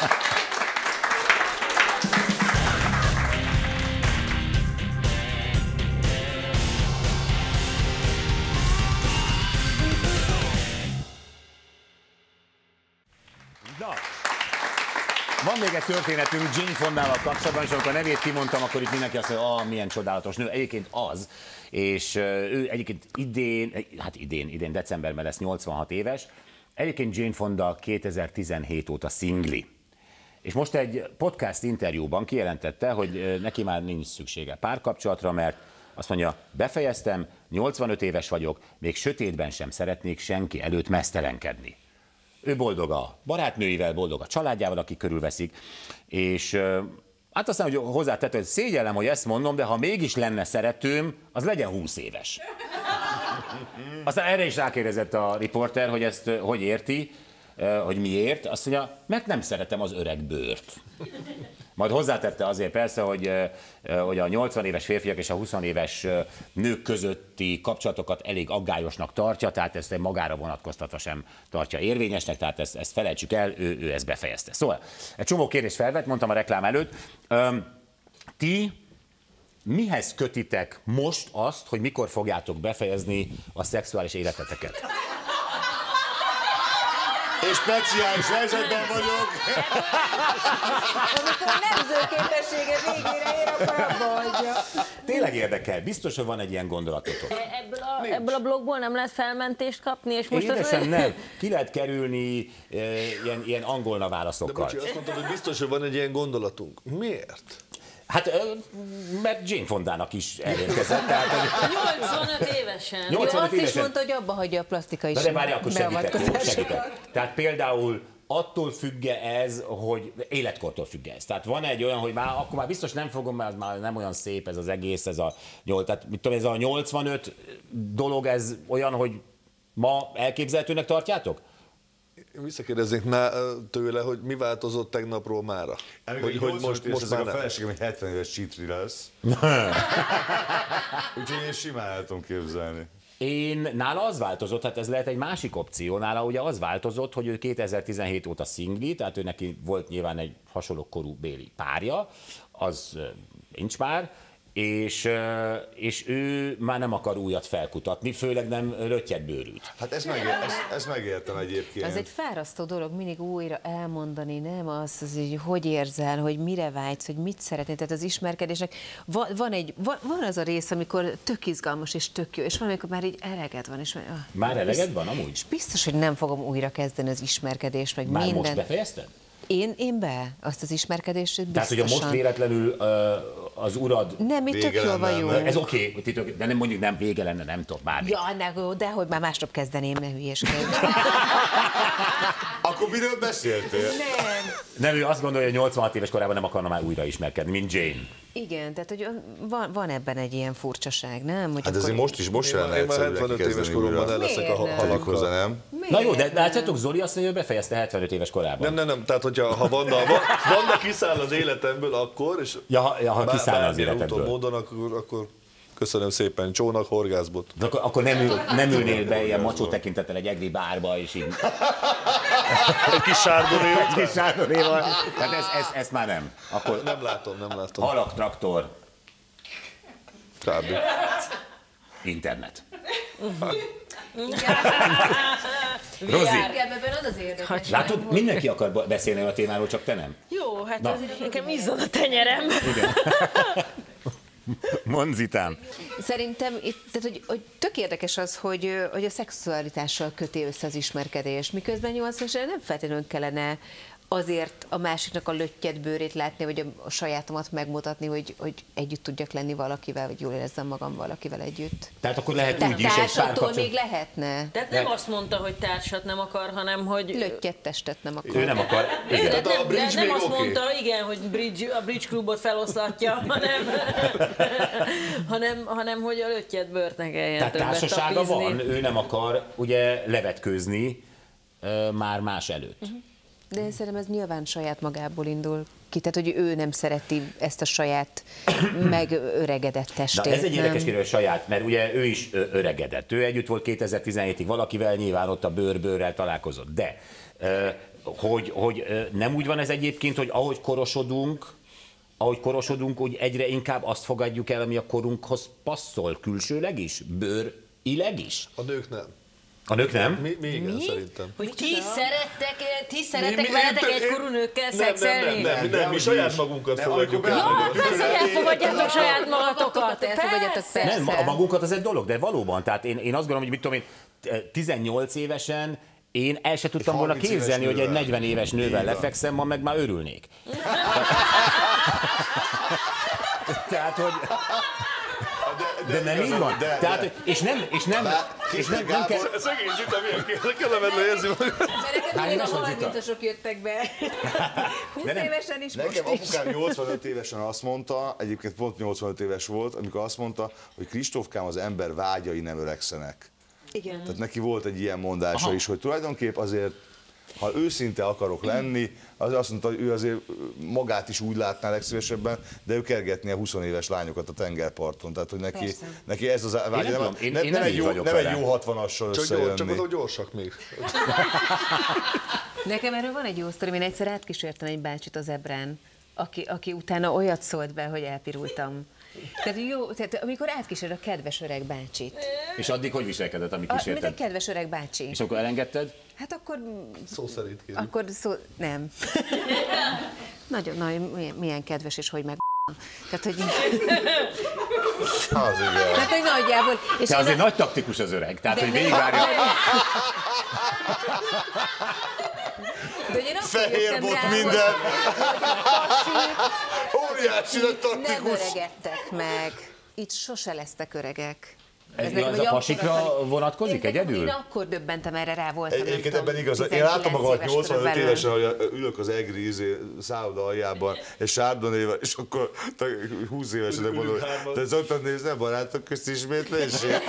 A: Na, van még egy történetünk Jane Fondával kapcsolatban, és amikor a nevét kimondtam, akkor itt mindenki azt mondja, ah, milyen csodálatos nő. Egyébként az, és ő egyébként idén, hát idén, idén decemberben lesz nyolcvanhat éves, egyébként Jane Fonda kétezer-tizenhét óta szingli. És most egy podcast interjúban kijelentette, hogy neki már nincs szüksége párkapcsolatra, mert azt mondja, befejeztem, nyolcvanöt éves vagyok, még sötétben sem szeretnék senki előtt meztelenkedni. ő boldog a barátnőivel, boldog a családjával, akik körülveszik, és hát aztán, hogy hozzátette, hogy szégyellem, hogy ezt mondom, de ha mégis lenne szeretőm, az legyen húsz éves. Aztán erre is rákérdezett a riporter, hogy ezt hogy érti, hogy miért. Azt mondja, mert nem szeretem az öreg bőrt. Majd hozzátette azért persze, hogy, hogy a nyolcvan éves férfiak és a húsz éves nők közötti kapcsolatokat elég aggályosnak tartja, tehát ezt magára vonatkoztatva sem tartja érvényesnek, tehát ezt, ezt felejtsük el, ő, ő ezt befejezte. Szóval egy csomó kérdést felvett, mondtam a reklám előtt. Ti mihez kötitek most azt, hogy mikor fogjátok befejezni a szexuális életeteket?
D: És speciális helyzetben vagyok.
C: Amikor a nemzőképessége végére ér, akkor abba hagyja.
A: Tényleg érdekel, biztos, hogy van egy ilyen gondolatotok.
B: Ebből a, ebből a blogból nem lehet felmentést kapni, és most
A: Édesem,
B: az...
A: nem. Ki lehet kerülni e, ilyen, ilyen angolna válaszokkal.
E: De bocsi, azt mondtad, hogy biztos, hogy van egy ilyen gondolatunk. Miért?
A: Hát, mert Jane Fondának is elérkezett. Tehát,
B: nyolcvanöt évesen.
C: Jó,
A: nyolcvanöt
C: azt is
A: évesen.
C: mondta, hogy abba hagyja a plastikai
A: De, de várj, akkor segítek, jó,
C: beavatkozásokat.
A: segítek. Tehát például attól függ-e ez, hogy életkortól függ ez. Tehát van egy olyan, hogy már akkor már biztos nem fogom, mert már nem olyan szép ez az egész, ez a nyolc, tehát mit tudom, ez a nyolcvanöt dolog, ez olyan, hogy ma elképzelhetőnek tartjátok?
E: Visszakérdeznék tőle, hogy mi változott tegnapról mára?
D: Hogy, hogy most, most már a feleségem egy hetven éves csitri lesz. Úgyhogy én simán el tudom képzelni.
A: Én, nála az változott, hát ez lehet egy másik opció, nála ugye az változott, hogy ő kétezer-tizenhét óta szingli, tehát ő neki volt nyilván egy hasonló korú béli párja, az nincs már, és, és ő már nem akar újat felkutatni, főleg nem röttyedbőrült.
D: Hát ezt, megér, ezt, ezt megértem egyébként.
C: Ez egy fárasztó dolog, mindig újra elmondani, nem az, az hogy hogy érzel, hogy mire vágysz, hogy mit szeretnél. Tehát az ismerkedésnek van, van, egy, van, van az a rész, amikor tök izgalmas és tök jó, és van, amikor már így eleged van. És már, ah,
A: Már eleged van amúgy? És
C: biztos, hogy nem fogom újra kezdeni az ismerkedést, meg
A: már
C: minden.
A: most befejezted?
C: Én, én be, azt az ismerkedést biztosan.
A: Tehát, hogy most véletlenül uh, az urad...
C: Nem, itt tök jól vagyunk.
A: Ez oké, okay, de nem mondjuk nem vége lenne, nem tudom, bármi.
C: Ja, ne, de hogy már másnap kezdeném, ne hülyéskedj.
D: Akkor miről beszéltél?
C: Nem.
A: Nem, ő azt gondolja, hogy nyolcvanhat éves korában nem akarna már újra ismerkedni, mint Jane.
C: Igen, tehát hogy van, van ebben egy ilyen furcsaság, nem? Hogy
D: Hát
C: akkor...
D: azért most is, most
E: Én,
D: lenne
E: én már
D: egyszerűen
E: hetvenöt éves koromban el leszek a
D: Tegyük hozzá,
E: halakkal.
D: nem?
A: Na jó, de látjátok, Zoli azt mondja, hogy befejezte hetvenöt éves korában.
E: Nem, nem, nem, tehát hogyha ha Vanda, Vanda kiszáll az életemből, akkor, és
A: Ja, ha, ja, ha
E: bár-
A: kiszállna az
E: bármilyen
A: életedből.
E: úton, módon, akkor, akkor köszönöm szépen, csónak, horgászbot.
A: De akkor, akkor nem, ül, nem ülnél be ilyen macsó tekintettel egy egri bárba, és így...
E: Egy kis sárgoné.
A: Egy kis sárgonéval. Tehát ezt, ezt, ezt már nem. Akkor
E: Nem látom, nem látom.
A: halak, traktor,
E: Kb.
A: internet. Rozi,
C: Igen, ebben az az érdekes.
A: látod, mindenki akar beszélni a témáról, csak te nem.
B: Jó, hát
A: Na.
B: ez nekem izzad a tenyerem.
A: Igen. Mondd, Zitám.
C: Szerintem itt, tehát, hogy, hogy tök érdekes az, hogy, hogy a szexualitással köti össze az ismerkedés, miközben nyolcvan évesen nem feltétlenül kellene azért a másiknak a löttyed bőrét látni, vagy a, a sajátomat megmutatni, hogy, hogy együtt tudjak lenni valakivel, vagy jól érezzem magam valakivel együtt.
A: Tehát akkor lehet
C: Tehát
A: úgy is egy
C: társattól
A: párkapcsolat.
C: még lehetne.
B: Tehát nem azt mondta, hogy társat nem akar, hanem hogy...
C: Löttyed testet nem akar.
A: Ő nem akar. Igen.
B: De
E: Tehát a
B: nem,
E: bridge
B: de nem
E: még
B: azt
E: oké.
B: mondta, igen, hogy bridge, a bridge klubot feloszlatja, hanem, hanem, hanem hogy a löttyed bőrt ne kelljen
A: Tehát
B: többet
A: társasága
B: tapizni.
A: van, ő nem akar ugye levetkőzni ö, már más előtt.
C: De én szerintem ez nyilván saját magából indul ki, tehát hogy ő nem szereti ezt a saját megöregedett
A: Na
C: testét.
A: ez egy
C: nem?
A: érdekes kérdés, saját, mert ugye ő is ö, öregedett. Ő együtt volt kétezer-tizenhétig valakivel, nyilván ott a bőr-bőrrel találkozott. De ö, hogy, hogy ö, nem úgy van ez egyébként, hogy ahogy korosodunk, ahogy korosodunk, úgy egyre inkább azt fogadjuk el, ami a korunkhoz passzol, külsőleg is, bőrileg is.
E: A nők nem.
A: A nők nem?
E: Mi, mi igen,
B: Mi?
E: szerintem.
B: Hogy ti szerettek, ti szerettek
E: mi-
B: veletek
E: én-
B: egykorú nőkkel
E: Nem, nem,
B: szexelni?
E: nem, nem, nem, mi saját magunkat fogadjuk el.
B: Persze, hogy elfogadjátok saját magatokat.
C: Elfogadjátok,
B: Persze.
C: persze.
A: Nem, a magunkat az egy dolog, de valóban, tehát én, én azt gondolom, hogy mit tudom én, tizennyolc évesen én el se tudtam volna
D: harminc éves
A: képzelni, hogy egy
D: nővel.
A: negyven éves nővel
D: Így van.
A: lefekszem, ma meg már örülnék. Tehát, hogy... de nem így van. De, Tehát, de. És nem, és nem,
D: Bár,
A: és nem, nem kell...
E: Szegény Zita, milyen kellemetlen érzi magad.
C: Hány éves van Zita? Jöttek be. húsz évesen is,
D: nekem
C: most is.
D: apukám nyolcvanöt évesen azt mondta, egyébként pont nyolcvanöt éves volt, amikor azt mondta, hogy Kristófkám, az ember vágyai nem öregszenek.
C: Igen.
D: Tehát neki volt egy ilyen mondása Aha. is, hogy tulajdonképp azért, ha őszinte akarok lenni, az azt mondta, hogy ő azért magát is úgy látná legszívesebben, de ő kergetné a húsz éves lányokat a tengerparton. Tehát, hogy neki, neki ez az vágya. Nem, nem, én, nem, én nem, egy jó, nem egy jó hatvanassal összejönni.
E: Csak azok gyorsak még.
C: Nekem erről van egy jó sztorim. Én egyszer átkísértem egy bácsit az Ebrán, aki, aki utána olyat szólt be, hogy elpirultam. Tehát jó, tehát amikor átkísér a kedves öreg bácsit.
A: És addig hogy viselkedett, amíg kísérted?
C: Mint egy kedves öreg bácsi.
A: És akkor elengedted?
C: Hát akkor...
E: Szó szerint kérjük.
C: Akkor szó... Nem. Nagyon, nagyon, milyen, milyen kedves és hogy meg... Tehát, hogy...
D: Az igen.
C: Tehát, hogy nagyjából... És
A: de azért
C: a...
A: nagy taktikus az öreg, tehát, de hogy végigvárja...
D: Fehér bot minden. Óriási nagy taktikus.
C: Nem öregedtek meg. Itt sose lesztek öregek.
A: Ez, ez, ez a pasikra vonatkozik én, egyedül?
C: Én akkor döbbentem erre, rá voltam.
D: Egyébként ebben igaz. Én láttam magamat nyolcvanöt évesen, hogy ülök az egri szálloda aljában, és Chardonnay-val, és akkor húsz évesen mondom, te szoktad nézni a barátok közt ismétlését?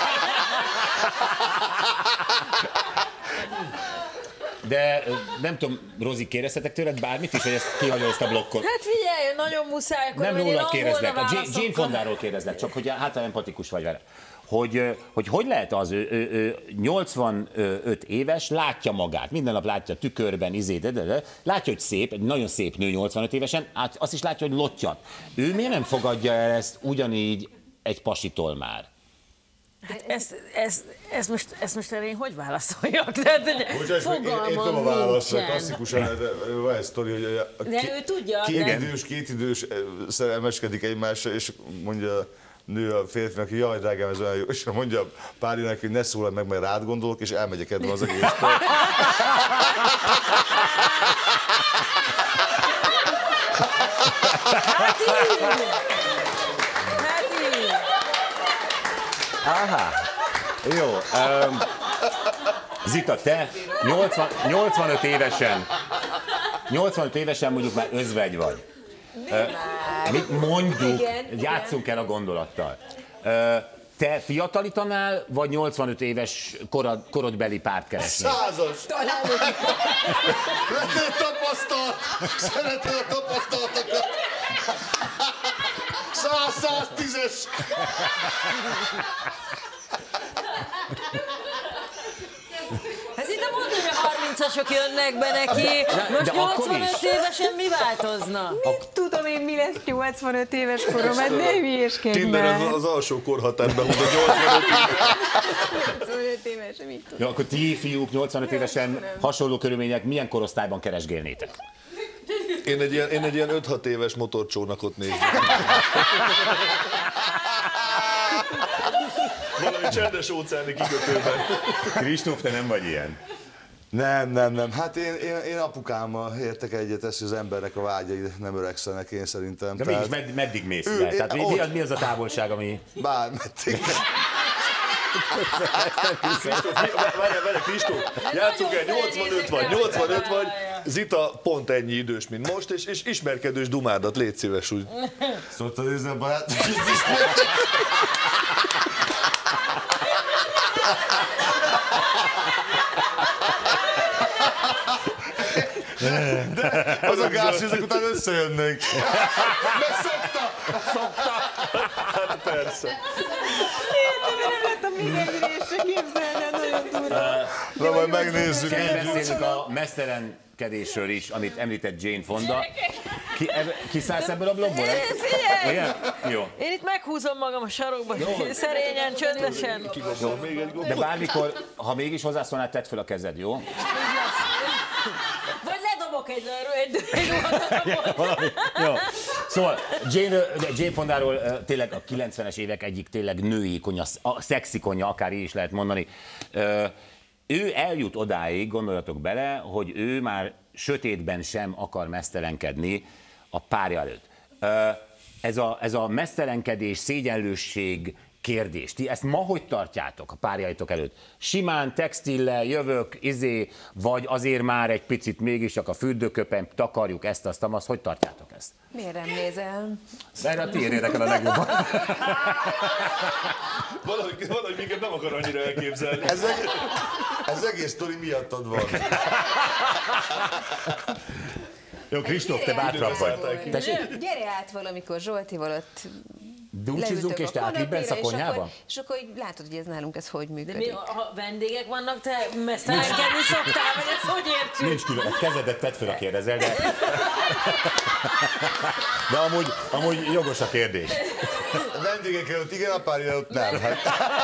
A: De nem tudom, Rozi, kérdeztetek tőled bármit is, vagy ezt kihagyod ezt a blokkot?
B: Hát figyelj, nagyon muszáj, akkor
A: nem rólad kérdezlek, a Jane, Jane Fondáról kérdezlek, csak hogy hát empatikus vagy vele. Hogy, hogy hogy lehet az, ő, ő, ő nyolcvanöt éves, látja magát, minden nap látja tükörben, izé, de, de, de, látja, hogy szép, egy nagyon szép nő nyolcvanöt évesen, át, azt is látja, hogy lottyat. Ő miért nem fogadja el ezt ugyanígy egy pasitól már?
B: Hát ezt, ezt, ezt, most, ezt most erre én hogy válaszoljak? Tehát, hogy fogalmam
D: én, én tudom a választ,
B: nincsen.
D: klasszikusan, van egy sztori, hogy a
B: de ő tudja.
D: Két
B: de...
D: idős, két idős szerelmeskedik egymásra, és mondja a nő a férfinak, hogy jaj, drágám, ez olyan jó, és mondja a párjának, hogy ne szólj meg, mert rád gondolok, és elmegyek ebben az egésztől.
B: Hát így! Hát így!
A: Aha, jó. Um, Zita, te nyolcvan, nyolcvanöt évesen, nyolcvanöt évesen mondjuk már özvegy vagy. Uh, mit mondjuk, igen, játszunk igen. el a gondolattal. Uh, te fiatalítanál, vagy nyolcvanöt éves korod, korodbeli párt keresnél?
D: Százas! Lettél tapasztalt! Szeretnél a tapasztalatokat! Száz, száztízes!
B: Ez itt a mondani, hogy a harmincasok jönnek be neki, most nyolcvanöt évesen mi változna?
C: Mit tudom én, mi lesz nyolcvanöt éves korom, mert ne hülyéskedj
E: Tinder az, az alsó korhatárban húz a nyolcvanöt
C: nyolcvanöt éves, mit tudom.
A: Jó, akkor ti fiúk nyolcvanöt évesen hasonló körülmények milyen korosztályban keresgélnétek?
E: Én egy ilyen, én egy ilyen öt-hat éves motorcsónakot néznék. Valami csendes óceáni kikötőben.
A: Kristóf, te nem vagy ilyen.
D: Nem, nem, nem. Hát én, én, én apukámmal értek egyet, ezt, hogy az embernek a vágyai nem öregszenek, én szerintem.
A: De
D: tehát...
A: mégis med, meddig mész le? Tehát mi, mi az a távolság, ami...
D: Bár, meddig.
E: Várjál, várjál, Kristóf, játszunk el, nyolcvanöt vagy, nyolcvanöt vagy, Zita pont ennyi idős, mint most, és, és ismerkedős dumádat, légy szíves úgy.
D: Szoktad nézni a barátok? De az a gáz, hogy ezek után összejönnénk.
E: Mert szokta! Szokta! Hát persze.
C: Értem, hogy nem lettem még egy részre képzelni, nagyon durva.
D: Na, majd megnézzük.
A: Beszélünk a mesztelenkedésről is, amit említett Jane Fonda. Ki, kiszállsz ebből a blogból?
B: Figyelj!
A: Igen? Jó.
B: Én itt meghúzom magam a sarokba, szerényen, csöndesen.
A: De bármikor, ha mégis hozzászólnál, tedd fel a kezed, jó?
B: Vagy ledobok egy, egy, egy
A: Valami, jó. Szóval Jane, Jane Fondáról tényleg a kilencvenes évek egyik tényleg női konya, a szexi konya, akár így is lehet mondani. Ő eljut odáig, gondoljatok bele, hogy ő már sötétben sem akar mesztelenkedni a párja előtt. Ez a, ez a mesztelenkedés, szégyenlősség kérdés. Ti ezt ma hogy tartjátok a párjaitok előtt? Simán, textillel jövök, izé, vagy azért már egy picit mégis csak a fürdőköpen takarjuk ezt, azt, azt, hogy tartjátok ezt?
C: Miért nem nézel?
A: Erre a ti érdekel a legjobban.
E: Valahogy, valahogy minket nem akar annyira elképzelni.
D: Ez, egész, ez egész sztori miattad van.
A: Jó, Kristóf, te bátrabb vagy.
C: Gyere át valamikor Zsoltival ott.
A: Dumcsizunk és te átlibbensz a konyhába?
C: És akkor így látod, hogy ez nálunk ez hogy működik.
B: De mi, ha vendégek vannak, te mesztelenkedni szoktál, vagy ezt hogy értsük?
A: Nincs külön, egy kezedet tedd fel a kérdezel, de... De amúgy, amúgy jogos a kérdés.
D: A vendégek előtt igen, a párja előtt nem. Hát.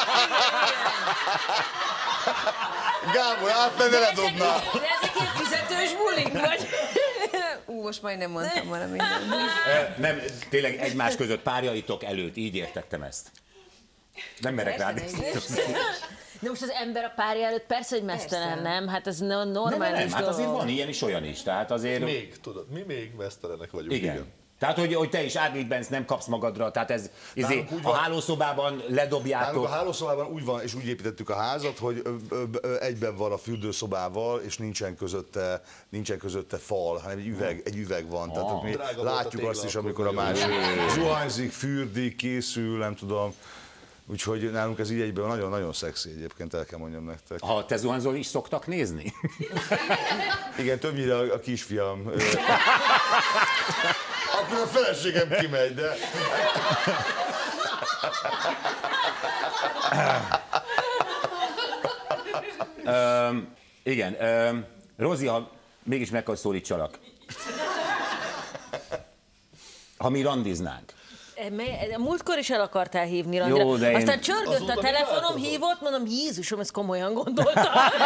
D: Gábor, átmenne, ledobná.
B: De ezek ilyen fizetős bulik, vagy?
C: Ú, most majdnem mondtam valamit.
A: Nem, tényleg egymás között párjaitok előtt, így értettem ezt. Nem merek rád nézni.
B: De most az ember a párja előtt persze, hogy mesztelen, nem? Hát ez normális
A: nem, nem, nem, hát
B: dolog.
A: azért van ilyen is, olyan is. Tehát azért...
E: Még, tudod, mi még mesztelenek vagyunk.
A: Igen. igen. Tehát, hogy, hogy te is átlétbensz, nem kapsz magadra, tehát ez izé, a
D: van,
A: hálószobában ledobjátok.
D: Nálunk a hálószobában úgy van, és úgy építettük a házat, hogy ö, ö, ö, egyben van a fürdőszobával, és nincsen közötte, nincsen közötte fal, hanem egy üveg, egy üveg van. Tehát
A: Ah.
D: mi
E: Drága
D: látjuk azt is, amikor a másik zuhanyzik, fürdik, készül, nem tudom. Úgyhogy nálunk ez így egyben nagyon-nagyon szexi egyébként, el kell mondjam nektek.
A: Ha te zuhanyzol, is szoktak nézni?
D: Igen, többnyire a, a kisfiam. Akkor a feleségem kimegy, de...
A: um, igen, um, Rozi, ha mégis meg kell szólítsalak. Ha mi randiznánk.
B: Múltkor is el akartál hívni Randira.
A: Jó, de én...
B: Aztán csörgött
E: Azóta
B: a
E: mi
B: telefonom,
E: változott?
B: hívott, mondom, Jézusom, ezt komolyan gondoltam.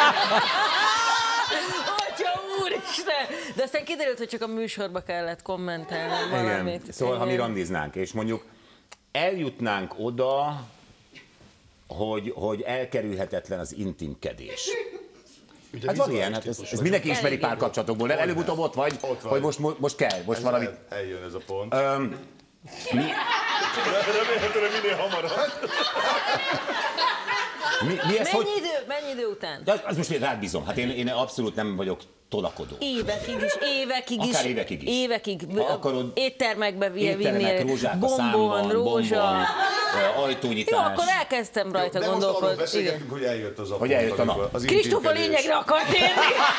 B: Atya úristen! De aztán kiderült, hogy csak a műsorba kellett kommentelni valamit.
A: Igen. Szóval, ha mi randiznánk, és mondjuk eljutnánk oda, hogy, hogy elkerülhetetlen az intimkedés.
E: Ugye
A: Hát van
E: vizuális
A: ilyen, hát ez,
E: típus
A: ez
E: vagy.
A: mindenki ismeri
B: Elég
A: párkapcsolatokból, de előbb-utóbb ott vagy,
D: Ott vagy.
A: hogy most, most kell, most
D: Ez
A: valami...
D: el- Eljön ez a pont.
A: Um, mi,
E: Remélhetőleg minél hamarabb.
A: mi, mi ez, hogy...
B: Mennyi idő, mennyi idő után?
A: De az most én rád bízom, hát én, én abszolút nem vagyok tolakodó.
B: Évekig is, évekig is.
A: Akár évekig is.
B: Évekig.
A: Ha akarod,
B: éttermekbe
A: Éttermek,
B: vinni.
A: rózsák a
B: bombon,
A: számban,
B: rózsa.
A: bombon,
B: Jó,
A: ajtónyitás.
B: akkor elkezdtem rajta
D: De most arról
B: gondolkodni.
D: beszélgetünk, hogy eljött az a
A: Hogy
D: pont,
A: eljött a nap.
D: amikor az
B: Kristóf a
D: intézkedés-
B: lényegre akart érni.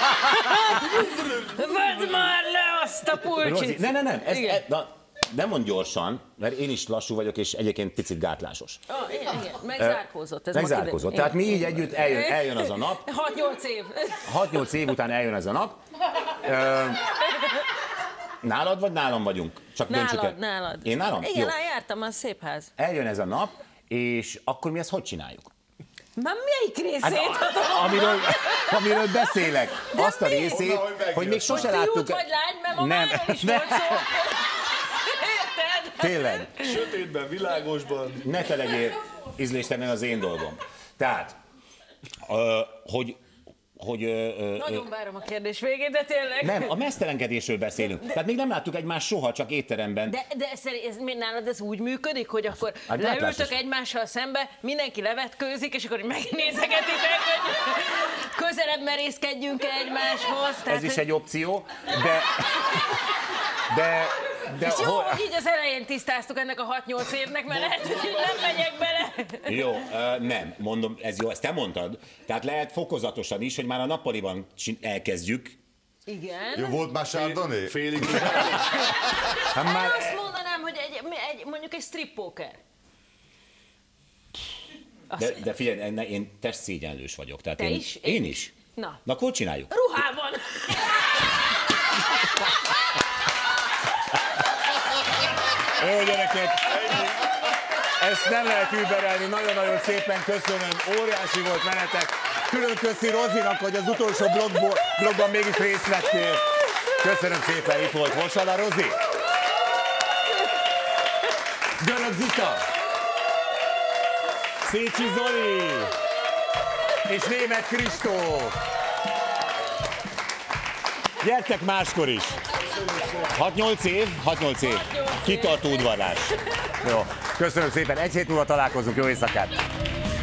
B: Vedd már le azt a
A: Rozi,
B: pulcsit.
A: ne, ne, nem, ez,
B: Igen.
A: ez, na, nem mond gyorsan, mert én is lassú vagyok, és egyébként picit gátlásos.
B: Ah, igen, igen. Megzárkózott. Ez ma
A: Megzárkózott.
B: kiderül.
A: Tehát mi így együtt eljön, eljön az a nap,
B: hat-nyolc év.
A: hat-nyolc év után eljön ez a nap. Ö, nálad vagy nálam vagyunk? Csak döntsük el.
B: Nálad, nálad.
A: Én nálam?
B: Igen,
A: Jó.
B: lá, jártam, az szép ház.
A: Eljön ez a nap, és akkor mi ezt hogy csináljuk?
B: Már melyik részét?
A: Hát, a- amiről, amiről beszélek, azt a
B: mi?
A: részét,
D: Onnan, hogy megjött.
A: hogy még sose
B: Hogy
A: láttuk.
B: fiút vagy lány, mert ma
A: Nem,
B: már is
A: nem.
B: volt szó. Érted?
A: Tényleg,
E: Sötétben, világosban.
A: ne te legyél ízléstelen, az én dolgom. Tehát, ö, hogy... hogy ö, ö,
B: Nagyon várom a kérdés végét, de tényleg.
A: nem, a mesztelenkedésről beszélünk. Tehát még nem láttuk egymást soha, csak étteremben.
B: De, de szerint, ez, mi- nálad ez úgy működik, hogy akkor
A: Hát látlás
B: leültök
A: is.
B: egymással szembe, mindenki levetkőzik, és akkor megnézegetitek, hogy közelebb merészkedjünk egymáshoz. Tehát,
A: Ez is egy opció, de... De... de
B: és jó,
A: hol-
B: hogy így az elején tisztáztuk ennek a hat-nyolc évnek, mert lehet, hogy így nem megyek bele.
A: Jó, ö, nem, mondom, ez jó, ezt te mondtad. Tehát lehet fokozatosan is, hogy már a nappaliban csin- elkezdjük.
B: Igen.
D: Jó, volt már Sárdoni?
E: Félig
A: Hát
B: Már...
A: már...
B: Azt mondanám, hogy egy, egy, mondjuk egy strip poker.
A: De, de figyelj, ne- én testszégyenlős vagyok. Tehát
B: Te
A: én,
B: is?
A: Én,
B: Én
A: is.
B: Na.
A: Na, akkor csináljuk.
B: Ruhában.
A: Jó, gyerekek! Ezt nem lehet überelni, nagyon-nagyon szépen köszönöm, óriási volt menetek. Külön köszi Rozinak, hogy az utolsó blogból, blogban mégis részt vettél. Köszönöm szépen, itt volt Mosala Rozi. Görög Zita. Szécsi Zoli. És Németh Kristóf. Gyertek máskor is. hat-nyolc év? hat-nyolc év. Kitartó udvarlás. Jó. Köszönöm szépen, egy hét múlva találkozunk, jó éjszakát!